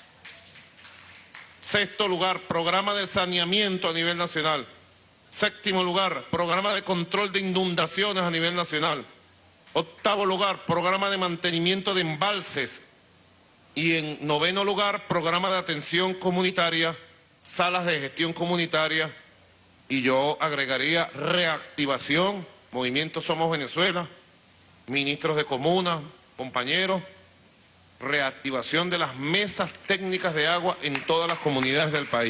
Sexto lugar, programa de saneamiento a nivel nacional. Séptimo lugar, programa de control de inundaciones a nivel nacional. Octavo lugar, programa de mantenimiento de embalses. Y en noveno lugar, programa de atención comunitaria, salas de gestión comunitaria. Y yo agregaría reactivación, Movimiento Somos Venezuela, ministros de comuna, compañeros, reactivación de las mesas técnicas de agua en todas las comunidades del país.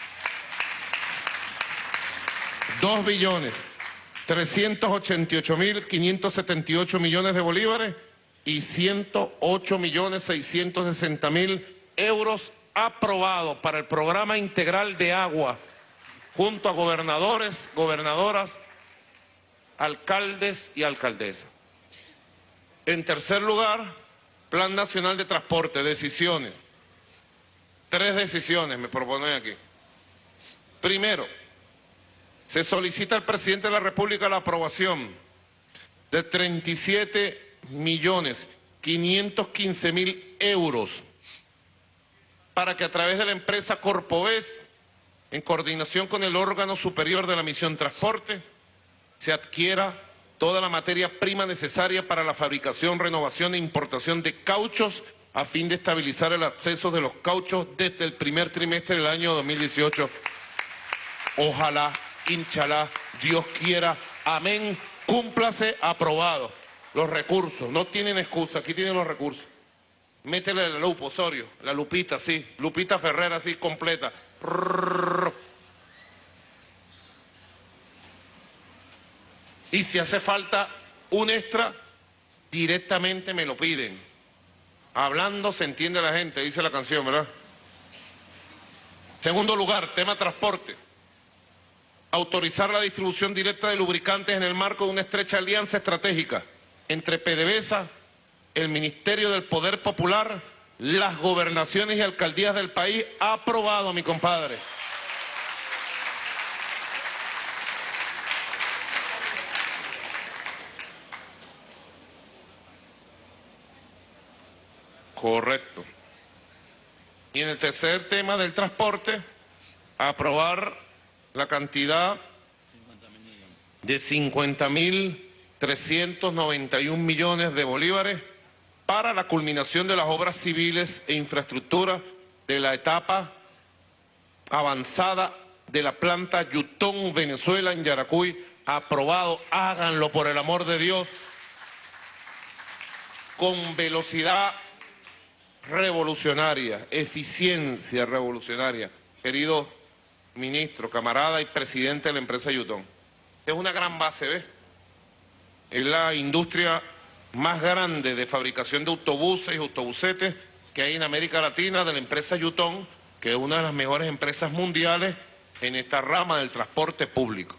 Dos billones, trescientos ochenta y ocho mil, quinientos setenta y ocho millones de bolívares y ciento ocho millones, seiscientos sesenta mil euros aprobados para el programa integral de agua, junto a gobernadores, gobernadoras, alcaldes y alcaldesas. En tercer lugar, Plan Nacional de Transporte, decisiones. Tres decisiones me proponen aquí. Primero, se solicita al presidente de la República la aprobación de treinta y siete millones quinientos quince mil euros para que a través de la empresa Corpoves, en coordinación con el órgano superior de la Misión Transporte, se adquiera toda la materia prima necesaria para la fabricación, renovación e importación de cauchos a fin de estabilizar el acceso de los cauchos desde el primer trimestre del año dos mil dieciocho. Ojalá, inchalá, Dios quiera, amén, cúmplase, aprobado. Los recursos, no tienen excusa, aquí tienen los recursos. Métele la lupa, Osorio, la lupita, sí, Lupita Ferrera, sí, completa. Y si hace falta un extra, directamente me lo piden. Hablando se entiende la gente, dice la canción, ¿verdad? Segundo lugar, tema transporte. Autorizar la distribución directa de lubricantes en el marco de una estrecha alianza estratégica entre PDVSA, el Ministerio del Poder Popular, las gobernaciones y alcaldías del país. Aprobado, mi compadre. Correcto. Y en el tercer tema del transporte, aprobar la cantidad de cincuenta mil trescientos noventa y un millones de bolívares para la culminación de las obras civiles e infraestructura de la etapa avanzada de la planta Yutón Venezuela en Yaracuy. Aprobado, háganlo por el amor de Dios, con velocidad revolucionaria, eficiencia revolucionaria. Querido ministro, camarada y presidente de la empresa Yutón, es una gran base, ¿ves? Es la industria más grande de fabricación de autobuses y autobusetes que hay en América Latina, de la empresa Yutón, que es una de las mejores empresas mundiales en esta rama del transporte público.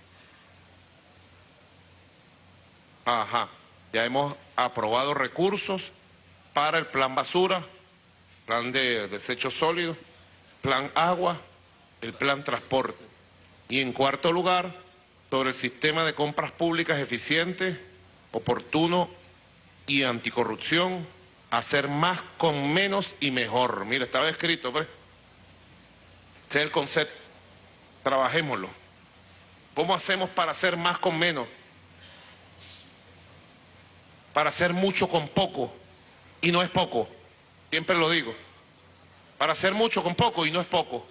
Ajá, ya hemos aprobado recursos para el plan basura, plan de desechos sólidos, plan agua, el plan transporte. Y en cuarto lugar, sobre el sistema de compras públicas eficiente, oportuno y anticorrupción, hacer más con menos y mejor. Mira, estaba escrito, pues. Ese es el concepto. Trabajémoslo. ¿Cómo hacemos para hacer más con menos? Para hacer mucho con poco. Y no es poco. Siempre lo digo. Para hacer mucho con poco y no es poco.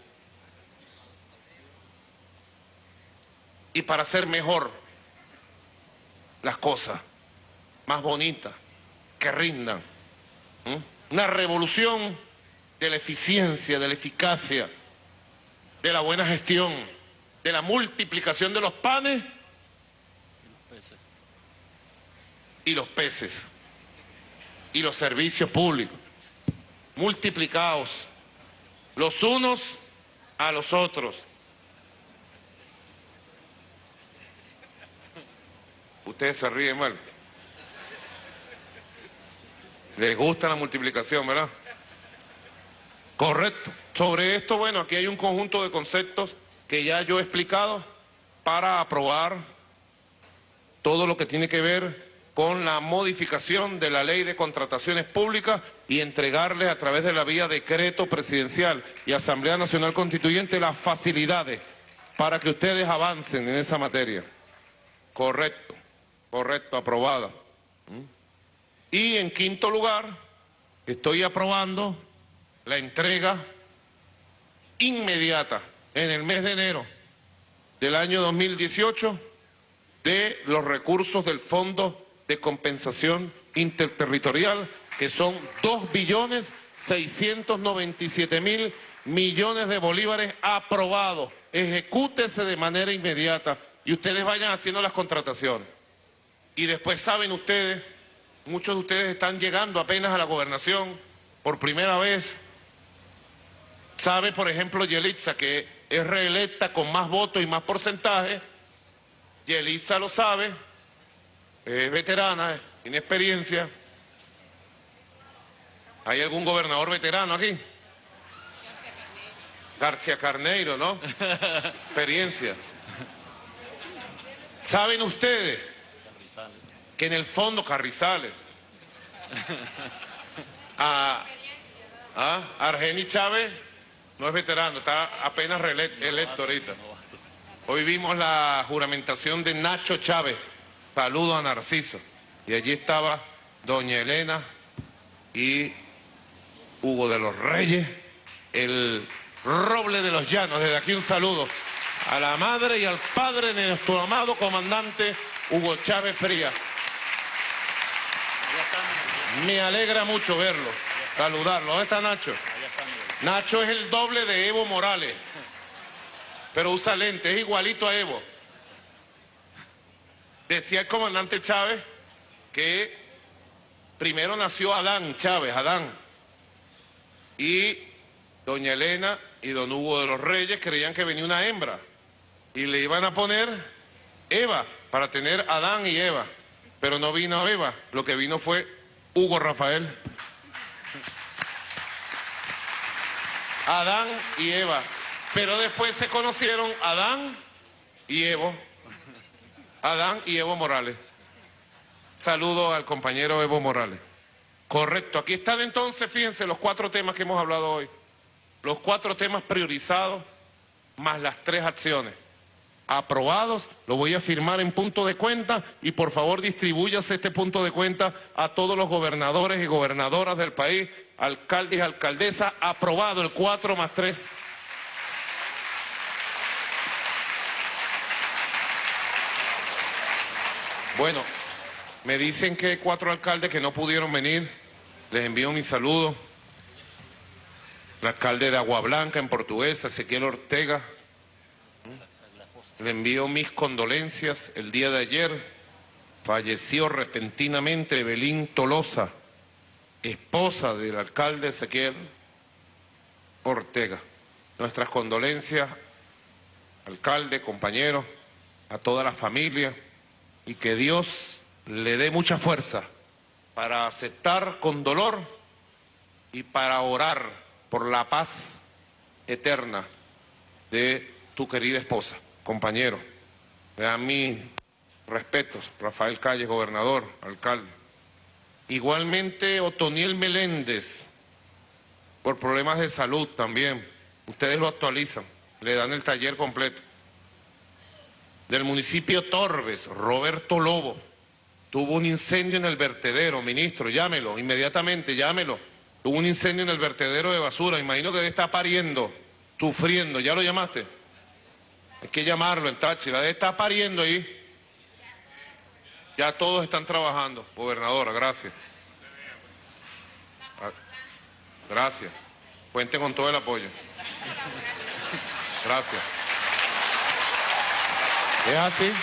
Y para hacer mejor las cosas, más bonitas, que rindan. ¿Mm? Una revolución de la eficiencia, de la eficacia, de la buena gestión, de la multiplicación de los panes y los peces y los servicios públicos, multiplicados los unos a los otros, Ustedes se ríen mal. Les gusta la multiplicación, ¿verdad? Correcto. Sobre esto, bueno, aquí hay un conjunto de conceptos que ya yo he explicado para aprobar todo lo que tiene que ver con la modificación de la ley de contrataciones públicas y entregarles a través de la vía decreto presidencial y Asamblea Nacional Constituyente las facilidades para que ustedes avancen en esa materia. Correcto, correcto, aprobada. Y en quinto lugar, estoy aprobando la entrega inmediata en el mes de enero del año dos mil dieciocho de los recursos del Fondo de Compensación Interterritorial, que son dos billones seiscientos noventa y siete mil millones de bolívares aprobados. Ejecútese de manera inmediata y ustedes vayan haciendo las contrataciones. Y después saben ustedes, muchos de ustedes están llegando apenas a la gobernación por primera vez. Sabe, por ejemplo, Yelitza, que es reelecta con más votos y más porcentaje. Yelitza lo sabe, es veterana, tiene experiencia. ¿Hay algún gobernador veterano aquí? García Carneiro, ¿no? Experiencia. ¿Saben ustedes que en el fondo Carrizales, a, a Argeni Chávez no es veterano, está apenas electo ahorita? Hoy vimos la juramentación de Nacho Chávez, saludo a Narciso, y allí estaba doña Elena y Hugo de los Reyes, el roble de los llanos. Desde aquí un saludo a la madre y al padre de nuestro amado comandante Hugo Chávez Frías. Me alegra mucho verlo, saludarlo. ¿Dónde está Nacho? Nacho es el doble de Evo Morales, pero usa lentes, es igualito a Evo. Decía el comandante Chávez que primero nació Adán Chávez, Adán, y doña Elena y don Hugo de los Reyes creían que venía una hembra y le iban a poner Eva para tener Adán y Eva, pero no vino Eva, lo que vino fue Hugo Rafael. Adán y Eva, pero después se conocieron Adán y Evo, Adán y Evo Morales. Saludo al compañero Evo Morales. Correcto, aquí están entonces, fíjense, los cuatro temas que hemos hablado hoy. Los cuatro temas priorizados, más las tres acciones. Aprobados, lo voy a firmar en punto de cuenta y por favor distribúyase este punto de cuenta a todos los gobernadores y gobernadoras del país, alcaldes y alcaldesas. Aprobado el cuatro más tres. Bueno, me dicen que hay cuatro alcaldes que no pudieron venir. Les envío mi saludo. El alcalde de Agua Blanca, en Portuguesa, Ezequiel Ortega. Le envío mis condolencias. El día de ayer falleció repentinamente Evelyn Tolosa, esposa del alcalde Ezequiel Ortega. Nuestras condolencias, alcalde, compañeros, a toda la familia, y que Dios le dé mucha fuerza para aceptar con dolor y para orar por la paz eterna de tu querida esposa. Compañero, le dan mis respetos, Rafael Calle, gobernador, alcalde. Igualmente Otoniel Meléndez, por problemas de salud también. Ustedes lo actualizan, le dan el taller completo. Del municipio Torbes, Roberto Lobo, tuvo un incendio en el vertedero, ministro, llámelo, inmediatamente, llámelo. Tuvo un incendio en el vertedero de basura, imagino que debe estar pariendo, sufriendo, ¿ya lo llamaste? Hay que llamarlo en Táchira, debe estar pariendo ahí. Ya todos están trabajando, gobernadora, gracias. Gracias. Cuenten con todo el apoyo. Gracias. ¿Es así?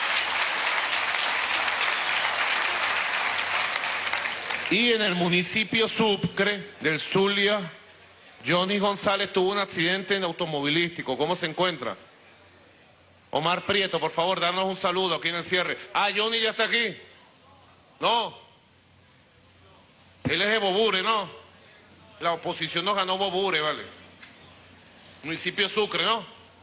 Y en el municipio Sucre del Zulia, Johnny González tuvo un accidente en automovilístico. ¿Cómo se encuentra? Omar Prieto, por favor, darnos un saludo aquí en el cierre. Ah, Johnny ya está aquí. No. Él es de Bobure, ¿no? La oposición nos ganó Bobure, ¿vale? Municipio de Sucre, ¿no?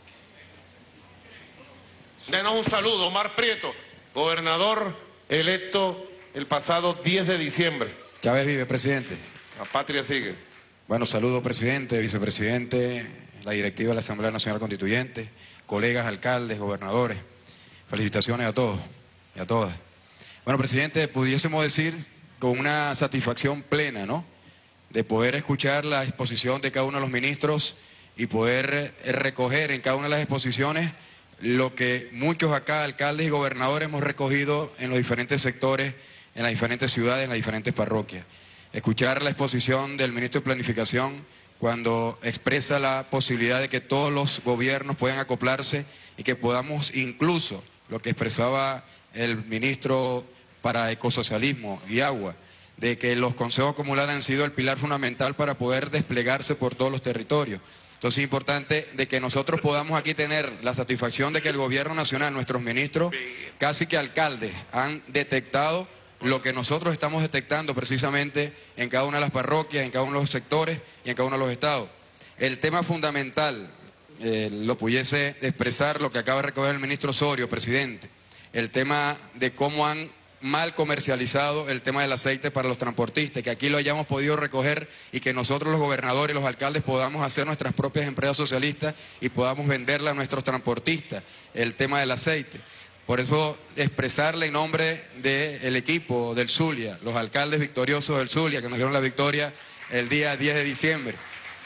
Denos un saludo, Omar Prieto, gobernador electo el pasado diez de diciembre. Chávez vive, presidente. La patria sigue. Bueno, saludo, presidente, vicepresidente, la directiva de la Asamblea Nacional Constituyente, colegas, alcaldes, gobernadores. Felicitaciones a todos y a todas. Bueno, presidente, pudiésemos decir con una satisfacción plena, ¿no?, de poder escuchar la exposición de cada uno de los ministros y poder recoger en cada una de las exposiciones lo que muchos acá, alcaldes y gobernadores, hemos recogido en los diferentes sectores, en las diferentes ciudades, en las diferentes parroquias. Escuchar la exposición del ministro de Planificación cuando expresa la posibilidad de que todos los gobiernos puedan acoplarse y que podamos incluso, lo que expresaba el ministro para Ecosocialismo y Agua, de que los consejos comunales han sido el pilar fundamental para poder desplegarse por todos los territorios. Entonces es importante de que nosotros podamos aquí tener la satisfacción de que el gobierno nacional, nuestros ministros, casi que alcaldes, han detectado lo que nosotros estamos detectando precisamente en cada una de las parroquias, en cada uno de los sectores y en cada uno de los estados. El tema fundamental, eh, lo pudiese expresar lo que acaba de recoger el ministro Osorio, presidente, el tema de cómo han mal comercializado el tema del aceite para los transportistas, que aquí lo hayamos podido recoger y que nosotros los gobernadores y los alcaldes podamos hacer nuestras propias empresas socialistas y podamos venderle a nuestros transportistas el tema del aceite. Por eso expresarle en nombre del equipo del Zulia, los alcaldes victoriosos del Zulia que nos dieron la victoria el día diez de diciembre,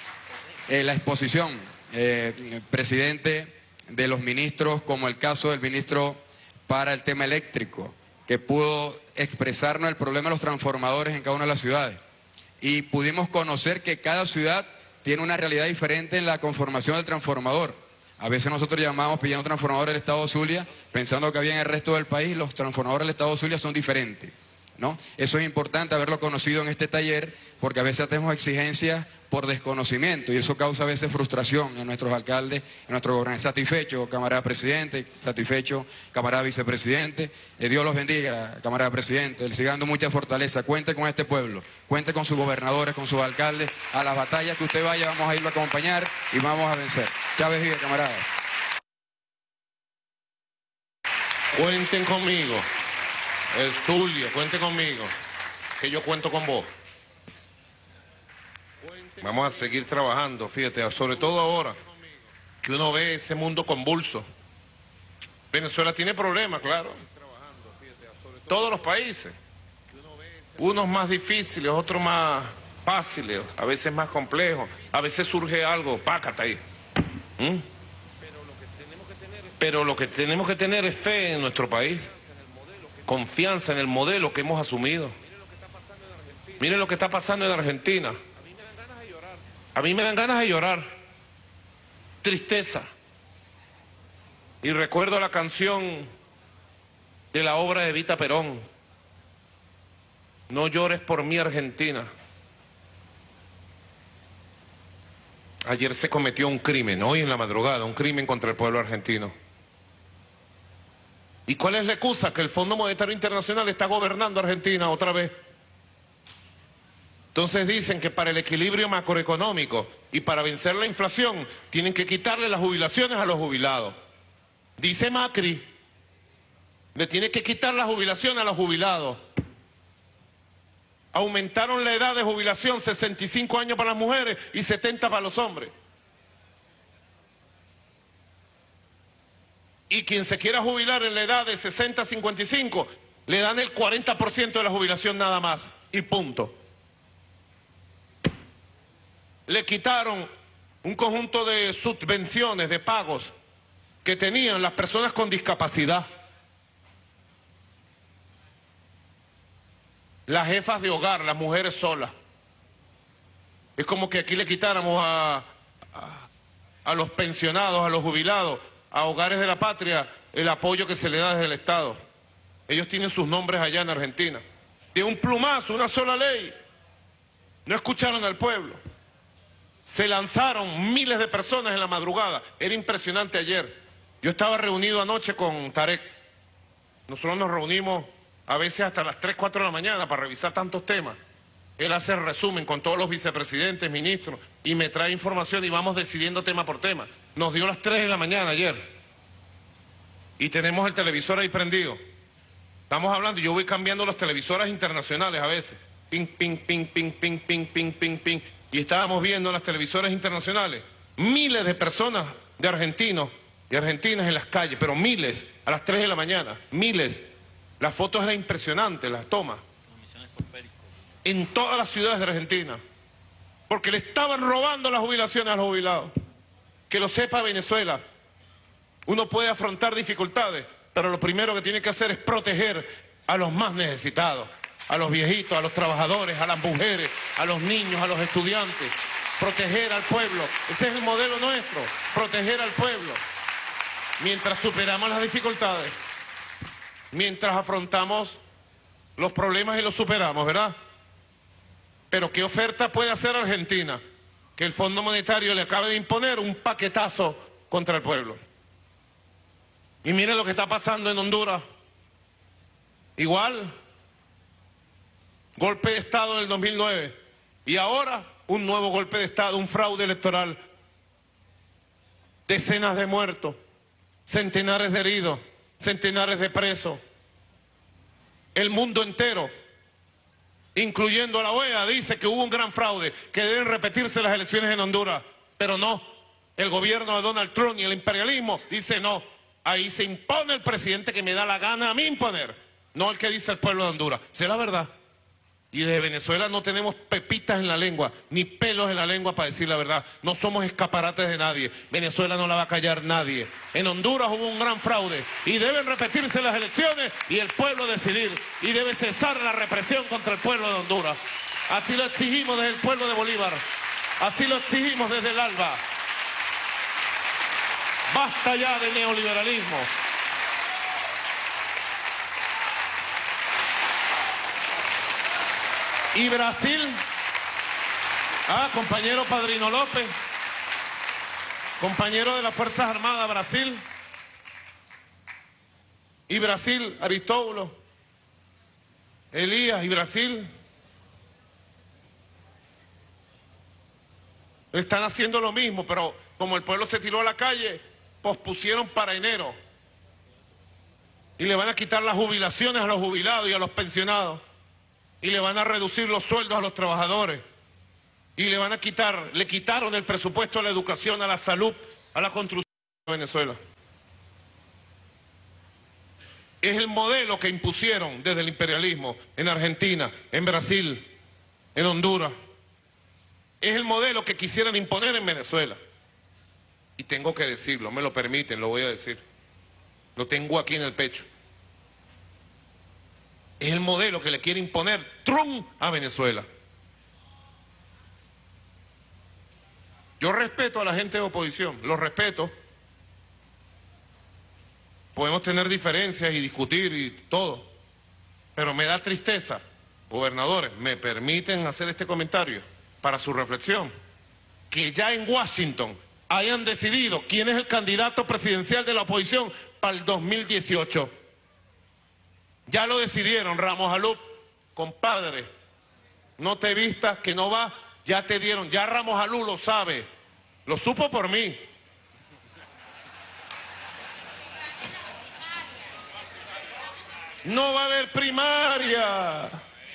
eh, la exposición, eh, presidente, de los ministros, como el caso del ministro para el tema eléctrico, que pudo expresarnos el problema de los transformadores en cada una de las ciudades. Y pudimos conocer que cada ciudad tiene una realidad diferente en la conformación del transformador. A veces nosotros llamamos pidiendo transformadores del Estado Zulia, pensando que había en el resto del país, los transformadores del Estado Zulia son diferentes, ¿no? Eso es importante haberlo conocido en este taller, porque a veces tenemos exigencias por desconocimiento y eso causa a veces frustración en nuestros alcaldes, en nuestros gobernantes. Satisfecho, camarada presidente, satisfecho, camarada vicepresidente. Eh, Dios los bendiga, camarada presidente. Le siga dando mucha fortaleza. Cuente con este pueblo, cuente con sus gobernadores, con sus alcaldes. A las batallas que usted vaya vamos a irlo a acompañar y vamos a vencer. Chávez vive, camarada. Cuenten conmigo. El Zulia, cuente conmigo, que yo cuento con vos. Vamos a seguir trabajando, fíjate, sobre todo ahora que uno ve ese mundo convulso. Venezuela tiene problemas, claro. Todos los países. Unos más difíciles, otros más fáciles, a veces más complejos. A veces surge algo, pácata ahí. ¿Mm? Pero lo que tenemos que tener es fe en nuestro país. Confianza en el modelo que hemos asumido. Miren lo que está pasando en Argentina. A mí me dan ganas de llorar. Tristeza. Y recuerdo la canción de la obra de Evita Perón. No llores por mí, Argentina. Ayer se cometió un crimen, hoy en la madrugada, un crimen contra el pueblo argentino. ¿Y cuál es la excusa? Que el Fondo Monetario Internacional está gobernando Argentina otra vez. Entonces dicen que para el equilibrio macroeconómico y para vencer la inflación tienen que quitarle las jubilaciones a los jubilados. Dice Macri, le tiene que quitar la jubilación a los jubilados. Aumentaron la edad de jubilación, sesenta y cinco años para las mujeres y setenta para los hombres. Y quien se quiera jubilar en la edad de sesenta a cincuenta y cinco, le dan el cuarenta por ciento de la jubilación nada más, y punto. Le quitaron un conjunto de subvenciones, de pagos, que tenían las personas con discapacidad. Las jefas de hogar, las mujeres solas. Es como que aquí le quitáramos a, a, a los pensionados, a los jubilados, a Hogares de la Patria, el apoyo que se le da desde el Estado. Ellos tienen sus nombres allá en Argentina. De un plumazo, una sola ley. No escucharon al pueblo. Se lanzaron miles de personas en la madrugada. Era impresionante ayer. Yo estaba reunido anoche con Tarek. Nosotros nos reunimos a veces hasta las tres, cuatro de la mañana para revisar tantos temas. Él hace el resumen con todos los vicepresidentes, ministros, y me trae información y vamos decidiendo tema por tema. Nos dio las tres de la mañana ayer. Y tenemos el televisor ahí prendido. Estamos hablando y yo voy cambiando las televisoras internacionales a veces. Ping, ping, ping, ping, ping, ping, ping, ping, ping. Y estábamos viendo las televisoras internacionales. Miles de personas de argentinos y argentinas en las calles, pero miles, a las tres de la mañana, miles. Las fotos eran impresionantes, las tomas. En todas las ciudades de Argentina. Porque le estaban robando las jubilaciones a los jubilados. Que lo sepa Venezuela. Uno puede afrontar dificultades, pero lo primero que tiene que hacer es proteger a los más necesitados. A los viejitos, a los trabajadores, a las mujeres, a los niños, a los estudiantes. Proteger al pueblo. Ese es el modelo nuestro. Proteger al pueblo. Mientras superamos las dificultades. Mientras afrontamos los problemas y los superamos, ¿verdad? Pero ¿qué oferta puede hacer Argentina? Que el Fondo Monetario le acabe de imponer un paquetazo contra el pueblo. Y miren lo que está pasando en Honduras. Igual. Golpe de Estado del dos mil nueve. Y ahora un nuevo golpe de Estado, un fraude electoral. Decenas de muertos, centenares de heridos, centenares de presos. El mundo entero, incluyendo a la O E A, dice que hubo un gran fraude, que deben repetirse las elecciones en Honduras. Pero no, el gobierno de Donald Trump y el imperialismo dice no. Ahí se impone el presidente que me da la gana a mí imponer, no el que dice el pueblo de Honduras. Será verdad. Y desde Venezuela no tenemos pepitas en la lengua, ni pelos en la lengua para decir la verdad. No somos escaparates de nadie. Venezuela no la va a callar nadie. En Honduras hubo un gran fraude y deben repetirse las elecciones y el pueblo decidir. Y debe cesar la represión contra el pueblo de Honduras. Así lo exigimos desde el pueblo de Bolívar. Así lo exigimos desde el ALBA. Basta ya de neoliberalismo. Y Brasil, ah, compañero Padrino López, compañero de las Fuerzas Armadas, Brasil. Y Brasil, Aristóbulo, Elías y Brasil. Están haciendo lo mismo, pero como el pueblo se tiró a la calle, pospusieron para enero. Y le van a quitar las jubilaciones a los jubilados y a los pensionados. Y le van a reducir los sueldos a los trabajadores. Y le van a quitar, le quitaron el presupuesto a la educación, a la salud, a la construcción de Venezuela. Es el modelo que impusieron desde el imperialismo en Argentina, en Brasil, en Honduras. Es el modelo que quisieran imponer en Venezuela. Y tengo que decirlo, me lo permiten, lo voy a decir. Lo tengo aquí en el pecho. Es el modelo que le quiere imponer Trump a Venezuela. Yo respeto a la gente de oposición, los respeto. Podemos tener diferencias y discutir y todo, pero me da tristeza, gobernadores, me permiten hacer este comentario para su reflexión, que ya en Washington hayan decidido quién es el candidato presidencial de la oposición para el dos mil dieciocho. Ya lo decidieron, Ramos Alup, compadre, no te vistas que no va, ya te dieron, ya Ramos Alup lo sabe, lo supo por mí. No va a haber primaria.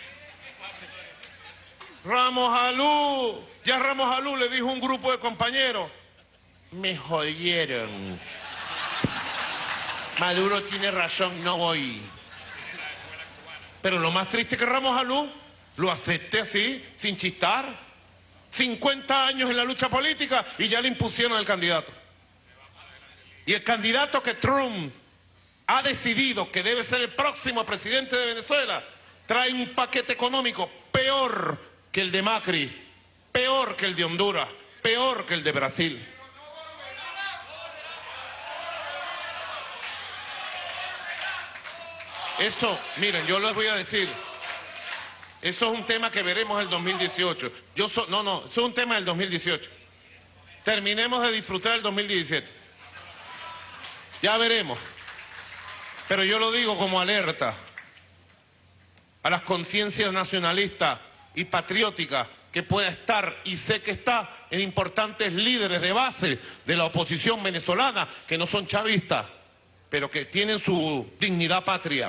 Ramos Alup, ya Ramos Alup le dijo a un grupo de compañeros, me jodieron. Maduro tiene razón, no voy. Pero lo más triste es que Ramos Alup lo acepte así, sin chistar. cincuenta años en la lucha política y ya le impusieron el candidato. Y el candidato que Trump ha decidido que debe ser el próximo presidente de Venezuela trae un paquete económico peor que el de Macri, peor que el de Honduras, peor que el de Brasil. Eso, miren, yo les voy a decir, eso es un tema que veremos el dos mil dieciocho. Yo so, no, no, eso es un tema del dos mil dieciocho. Terminemos de disfrutar el dos mil diecisiete. Ya veremos. Pero yo lo digo como alerta a las conciencias nacionalistas y patrióticas que pueda estar, y sé que está, en importantes líderes de base de la oposición venezolana, que no son chavistas, pero que tienen su dignidad patria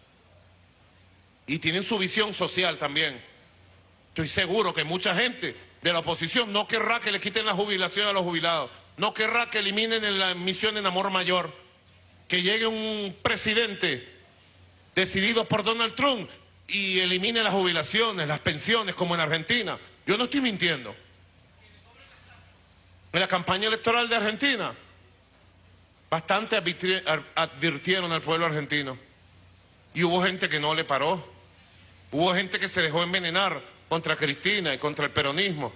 y tienen su visión social también. Estoy seguro que mucha gente de la oposición no querrá que le quiten la jubilación a los jubilados, no querrá que eliminen la misión en amor mayor, que llegue un presidente decidido por Donald Trump y elimine las jubilaciones, las pensiones, como en Argentina. Yo no estoy mintiendo. En la campaña electoral de Argentina, bastante advirtieron al pueblo argentino. Y hubo gente que no le paró. Hubo gente que se dejó envenenar contra Cristina y contra el peronismo.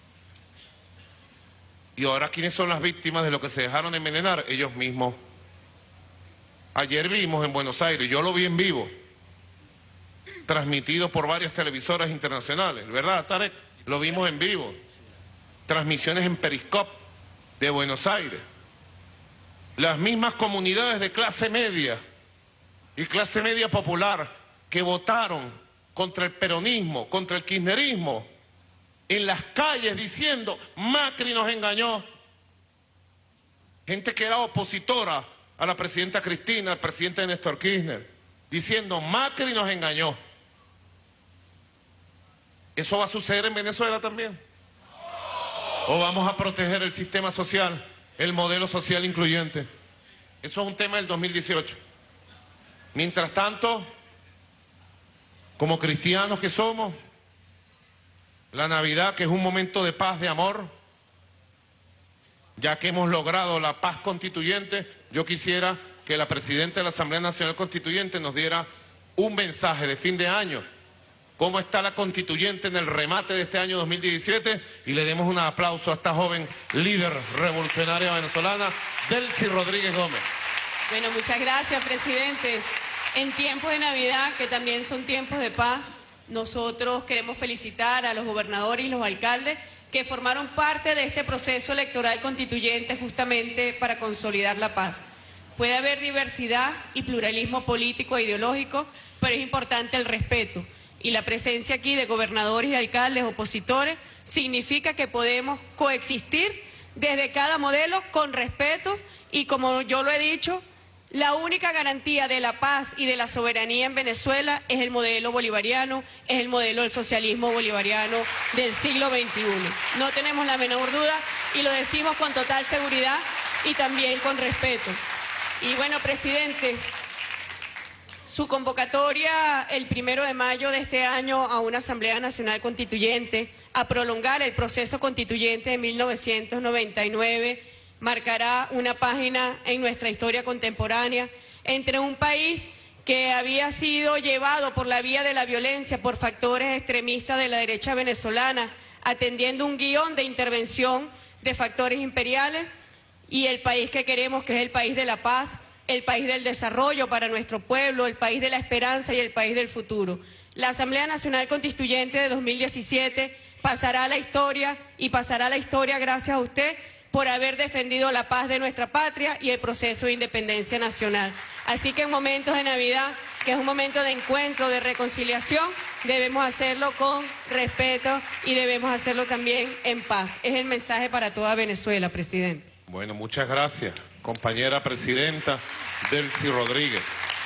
Y ahora, ¿quiénes son las víctimas de lo que se dejaron envenenar? Ellos mismos. Ayer vimos en Buenos Aires, yo lo vi en vivo, transmitido por varias televisoras internacionales, ¿verdad, Tarek? Lo vimos en vivo. Transmisiones en Periscope de Buenos Aires. Las mismas comunidades de clase media y clase media popular que votaron contra el peronismo, contra el kirchnerismo, en las calles diciendo, Macri nos engañó. Gente que era opositora a la presidenta Cristina, al presidente Néstor Kirchner, diciendo, Macri nos engañó. ¿Eso va a suceder en Venezuela también? ¿O vamos a proteger el sistema social, el modelo social incluyente? Eso es un tema del dos mil dieciocho. Mientras tanto, como cristianos que somos, la Navidad, que es un momento de paz, de amor, ya que hemos logrado la paz constituyente, yo quisiera que la presidenta de la Asamblea Nacional Constituyente nos diera un mensaje de fin de año. ¿Cómo está la constituyente en el remate de este año dos mil diecisiete? Y le demos un aplauso a esta joven líder revolucionaria venezolana, Delcy Rodríguez Gómez. Bueno, muchas gracias, presidente. En tiempos de Navidad, que también son tiempos de paz, nosotros queremos felicitar a los gobernadores y los alcaldes que formaron parte de este proceso electoral constituyente justamente para consolidar la paz. Puede haber diversidad y pluralismo político e ideológico, pero es importante el respeto. Y la presencia aquí de gobernadores y alcaldes opositores significa que podemos coexistir desde cada modelo con respeto y, como yo lo he dicho, la única garantía de la paz y de la soberanía en Venezuela es el modelo bolivariano, es el modelo del socialismo bolivariano del siglo veintiuno. No tenemos la menor duda y lo decimos con total seguridad y también con respeto. Y bueno, presidente, su convocatoria el primero de mayo de este año a una Asamblea Nacional Constituyente, a prolongar el proceso constituyente de mil novecientos noventa y nueve, marcará una página en nuestra historia contemporánea entre un país que había sido llevado por la vía de la violencia por factores extremistas de la derecha venezolana, atendiendo un guión de intervención de factores imperiales, y el país que queremos, que es el país de la paz, el país del desarrollo para nuestro pueblo, el país de la esperanza y el país del futuro. La Asamblea Nacional Constituyente de dos mil diecisiete pasará a la historia y pasará a la historia gracias a usted por haber defendido la paz de nuestra patria y el proceso de independencia nacional. Así que en momentos de Navidad, que es un momento de encuentro, de reconciliación, debemos hacerlo con respeto y debemos hacerlo también en paz. Es el mensaje para toda Venezuela, presidente. Bueno, muchas gracias, compañera presidenta Delcy Rodríguez.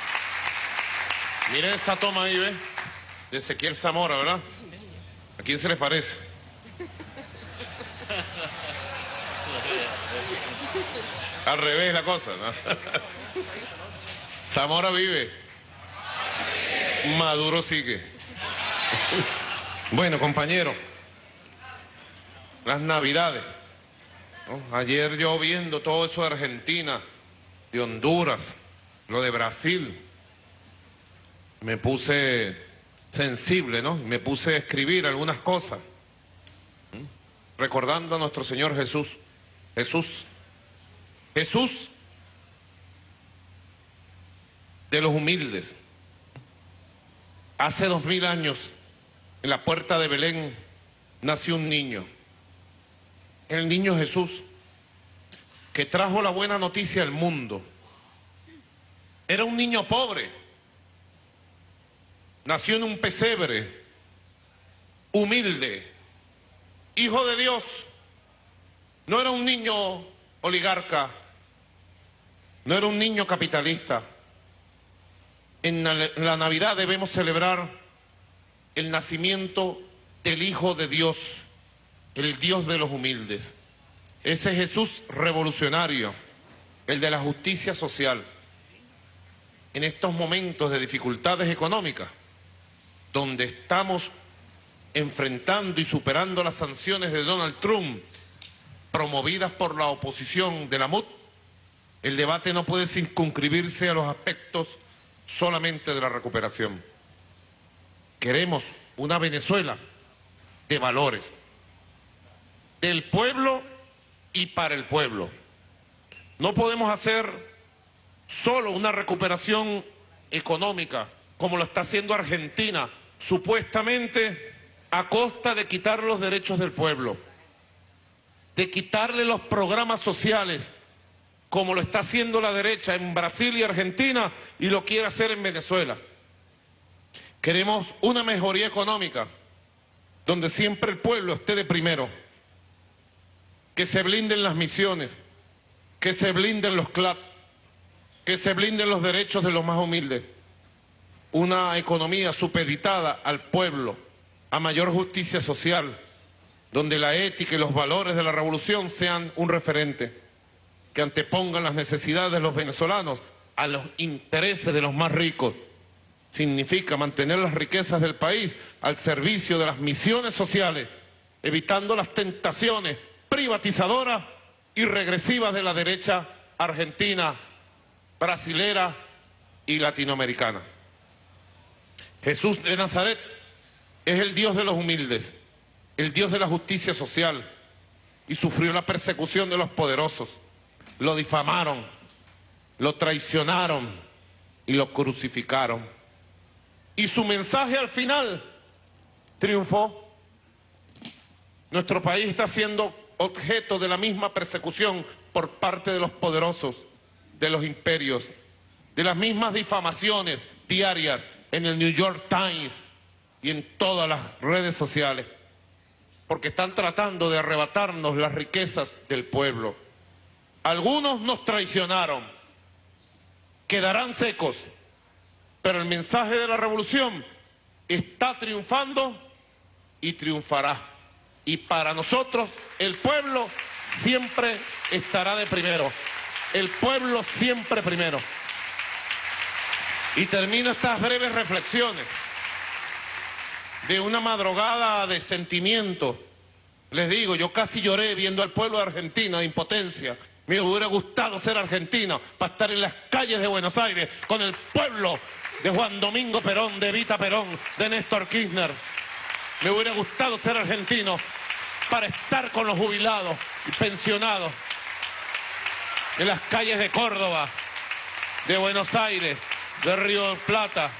Miren esa toma ahí, ¿ves? De Ezequiel Zamora, ¿verdad? ¿A quién se les parece? Al revés la cosa, ¿no? Zamora vive. Maduro sigue. Bueno, compañero, las Navidades, ¿no? Ayer yo viendo todo eso de Argentina, de Honduras, lo de Brasil, me puse sensible, ¿no? Me puse a escribir algunas cosas, ¿sí? Recordando a nuestro Señor Jesús. Jesús. Jesús de los humildes. Hace dos mil años, en la puerta de Belén, nació un niño. El niño Jesús, que trajo la buena noticia al mundo. Era un niño pobre. Nació en un pesebre, humilde, hijo de Dios. No era un niño oligarca, no era un niño capitalista. En la Navidad debemos celebrar el nacimiento del Hijo de Dios, el Dios de los humildes. Ese Jesús revolucionario, el de la justicia social. En estos momentos de dificultades económicas, donde estamos enfrentando y superando las sanciones de Donald Trump, promovidas por la oposición de la M U D, el debate no puede circunscribirse a los aspectos solamente de la recuperación. Queremos una Venezuela de valores, del pueblo y para el pueblo. No podemos hacer solo una recuperación económica, como lo está haciendo Argentina, supuestamente a costa de quitar los derechos del pueblo, de quitarle los programas sociales, como lo está haciendo la derecha en Brasil y Argentina y lo quiere hacer en Venezuela. Queremos una mejoría económica, donde siempre el pueblo esté de primero, que se blinden las misiones, que se blinden los C L A P, que se blinden los derechos de los más humildes. Una economía supeditada al pueblo, a mayor justicia social, donde la ética y los valores de la revolución sean un referente, que antepongan las necesidades de los venezolanos a los intereses de los más ricos. Significa mantener las riquezas del país al servicio de las misiones sociales, evitando las tentaciones privatizadoras y regresivas de la derecha argentina, brasilera y latinoamericana. Jesús de Nazaret es el Dios de los humildes, el Dios de la justicia social, y sufrió la persecución de los poderosos. Lo difamaron, lo traicionaron y lo crucificaron. Y su mensaje al final triunfó. Nuestro país está siendo objeto de la misma persecución por parte de los poderosos, de los imperios, de las mismas difamaciones diarias en el New York Times y en todas las redes sociales, porque están tratando de arrebatarnos las riquezas del pueblo. Algunos nos traicionaron, quedarán secos, pero el mensaje de la revolución está triunfando y triunfará. Y para nosotros el pueblo siempre estará de primero. El pueblo siempre primero. Y termino estas breves reflexiones de una madrugada de sentimiento. Les digo, yo casi lloré viendo al pueblo de Argentina de impotencia. Me hubiera gustado ser argentino para estar en las calles de Buenos Aires con el pueblo de Juan Domingo Perón, de Evita Perón, de Néstor Kirchner. Me hubiera gustado ser argentino para estar con los jubilados y pensionados en las calles de Córdoba, de Buenos Aires, de Río de Plata.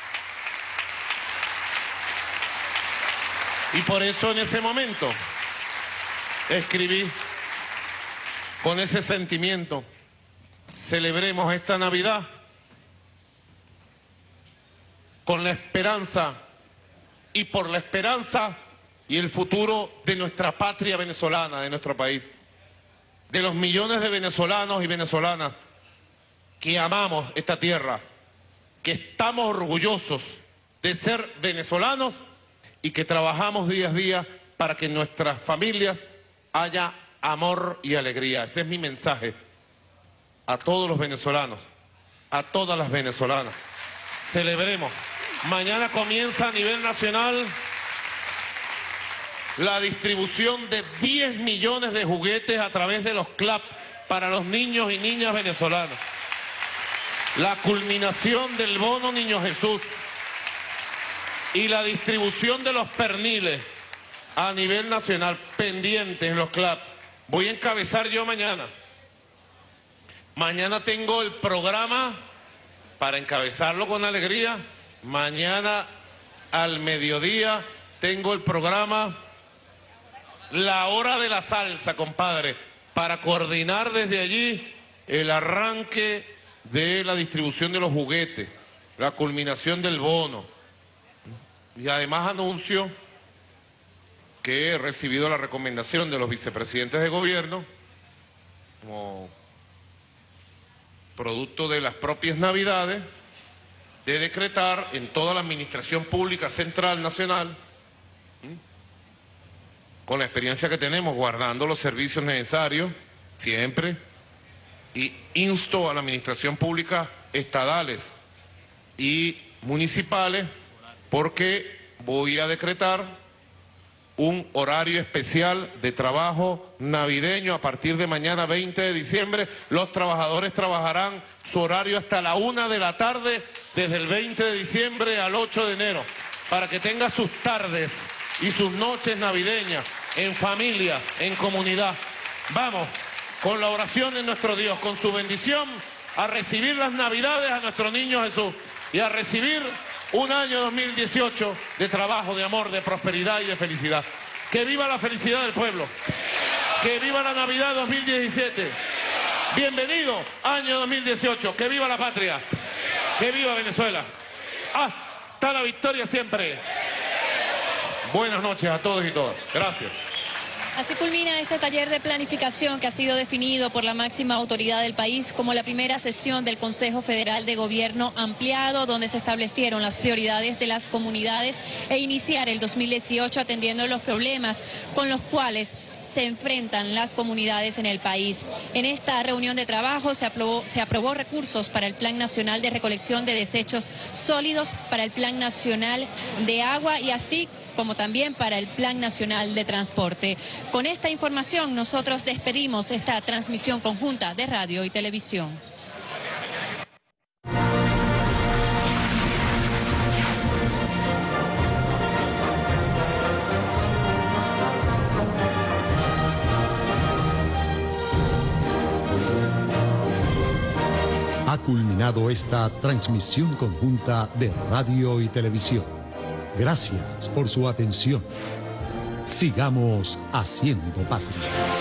Y por eso en ese momento escribí con ese sentimiento: celebremos esta Navidad con la esperanza y por la esperanza y el futuro de nuestra patria venezolana, de nuestro país, de los millones de venezolanos y venezolanas que amamos esta tierra, que estamos orgullosos de ser venezolanos y que trabajamos día a día para que en nuestras familias haya amor y alegría. Ese es mi mensaje a todos los venezolanos, a todas las venezolanas. Celebremos. Mañana comienza a nivel nacional la distribución de diez millones de juguetes a través de los C L A P para los niños y niñas venezolanos. La culminación del bono Niño Jesús y la distribución de los perniles a nivel nacional pendientes en los C L A P. Voy a encabezar yo mañana. Mañana tengo el programa para encabezarlo con alegría. Mañana al mediodía tengo el programa La Hora de la Salsa, compadre, para coordinar desde allí el arranque de la distribución de los juguetes, la culminación del bono. Y además anuncio que he recibido la recomendación de los vicepresidentes de gobierno, como producto de las propias Navidades, de decretar en toda la administración pública central nacional, con la experiencia que tenemos, guardando los servicios necesarios, siempre, y insto a la administración pública estadales y municipales, porque voy a decretar un horario especial de trabajo navideño a partir de mañana veinte de diciembre. Los trabajadores trabajarán su horario hasta la una de la tarde, desde el veinte de diciembre al ocho de enero, para que tenga sus tardes y sus noches navideñas en familia, en comunidad. Vamos, con la oración de nuestro Dios, con su bendición, a recibir las Navidades a nuestro niño Jesús y a recibir un año dos mil dieciocho de trabajo, de amor, de prosperidad y de felicidad. ¡Que viva la felicidad del pueblo! ¡Que viva la Navidad dos mil diecisiete! ¡Bienvenido año dos mil dieciocho! ¡Que viva la patria! ¡Que viva Venezuela! ¡Hasta la victoria siempre! Buenas noches a todos y todas. Gracias. Así culmina este taller de planificación que ha sido definido por la máxima autoridad del país como la primera sesión del Consejo Federal de Gobierno ampliado, donde se establecieron las prioridades de las comunidades e iniciar el dos mil dieciocho atendiendo los problemas con los cuales se enfrentan las comunidades en el país. En esta reunión de trabajo se aprobó, se aprobó recursos para el Plan Nacional de Recolección de Desechos Sólidos, para el Plan Nacional de Agua y así como también para el Plan Nacional de Transporte. Con esta información nosotros despedimos esta transmisión conjunta de radio y televisión. Ha culminado esta transmisión conjunta de radio y televisión. Gracias por su atención. Sigamos haciendo patria.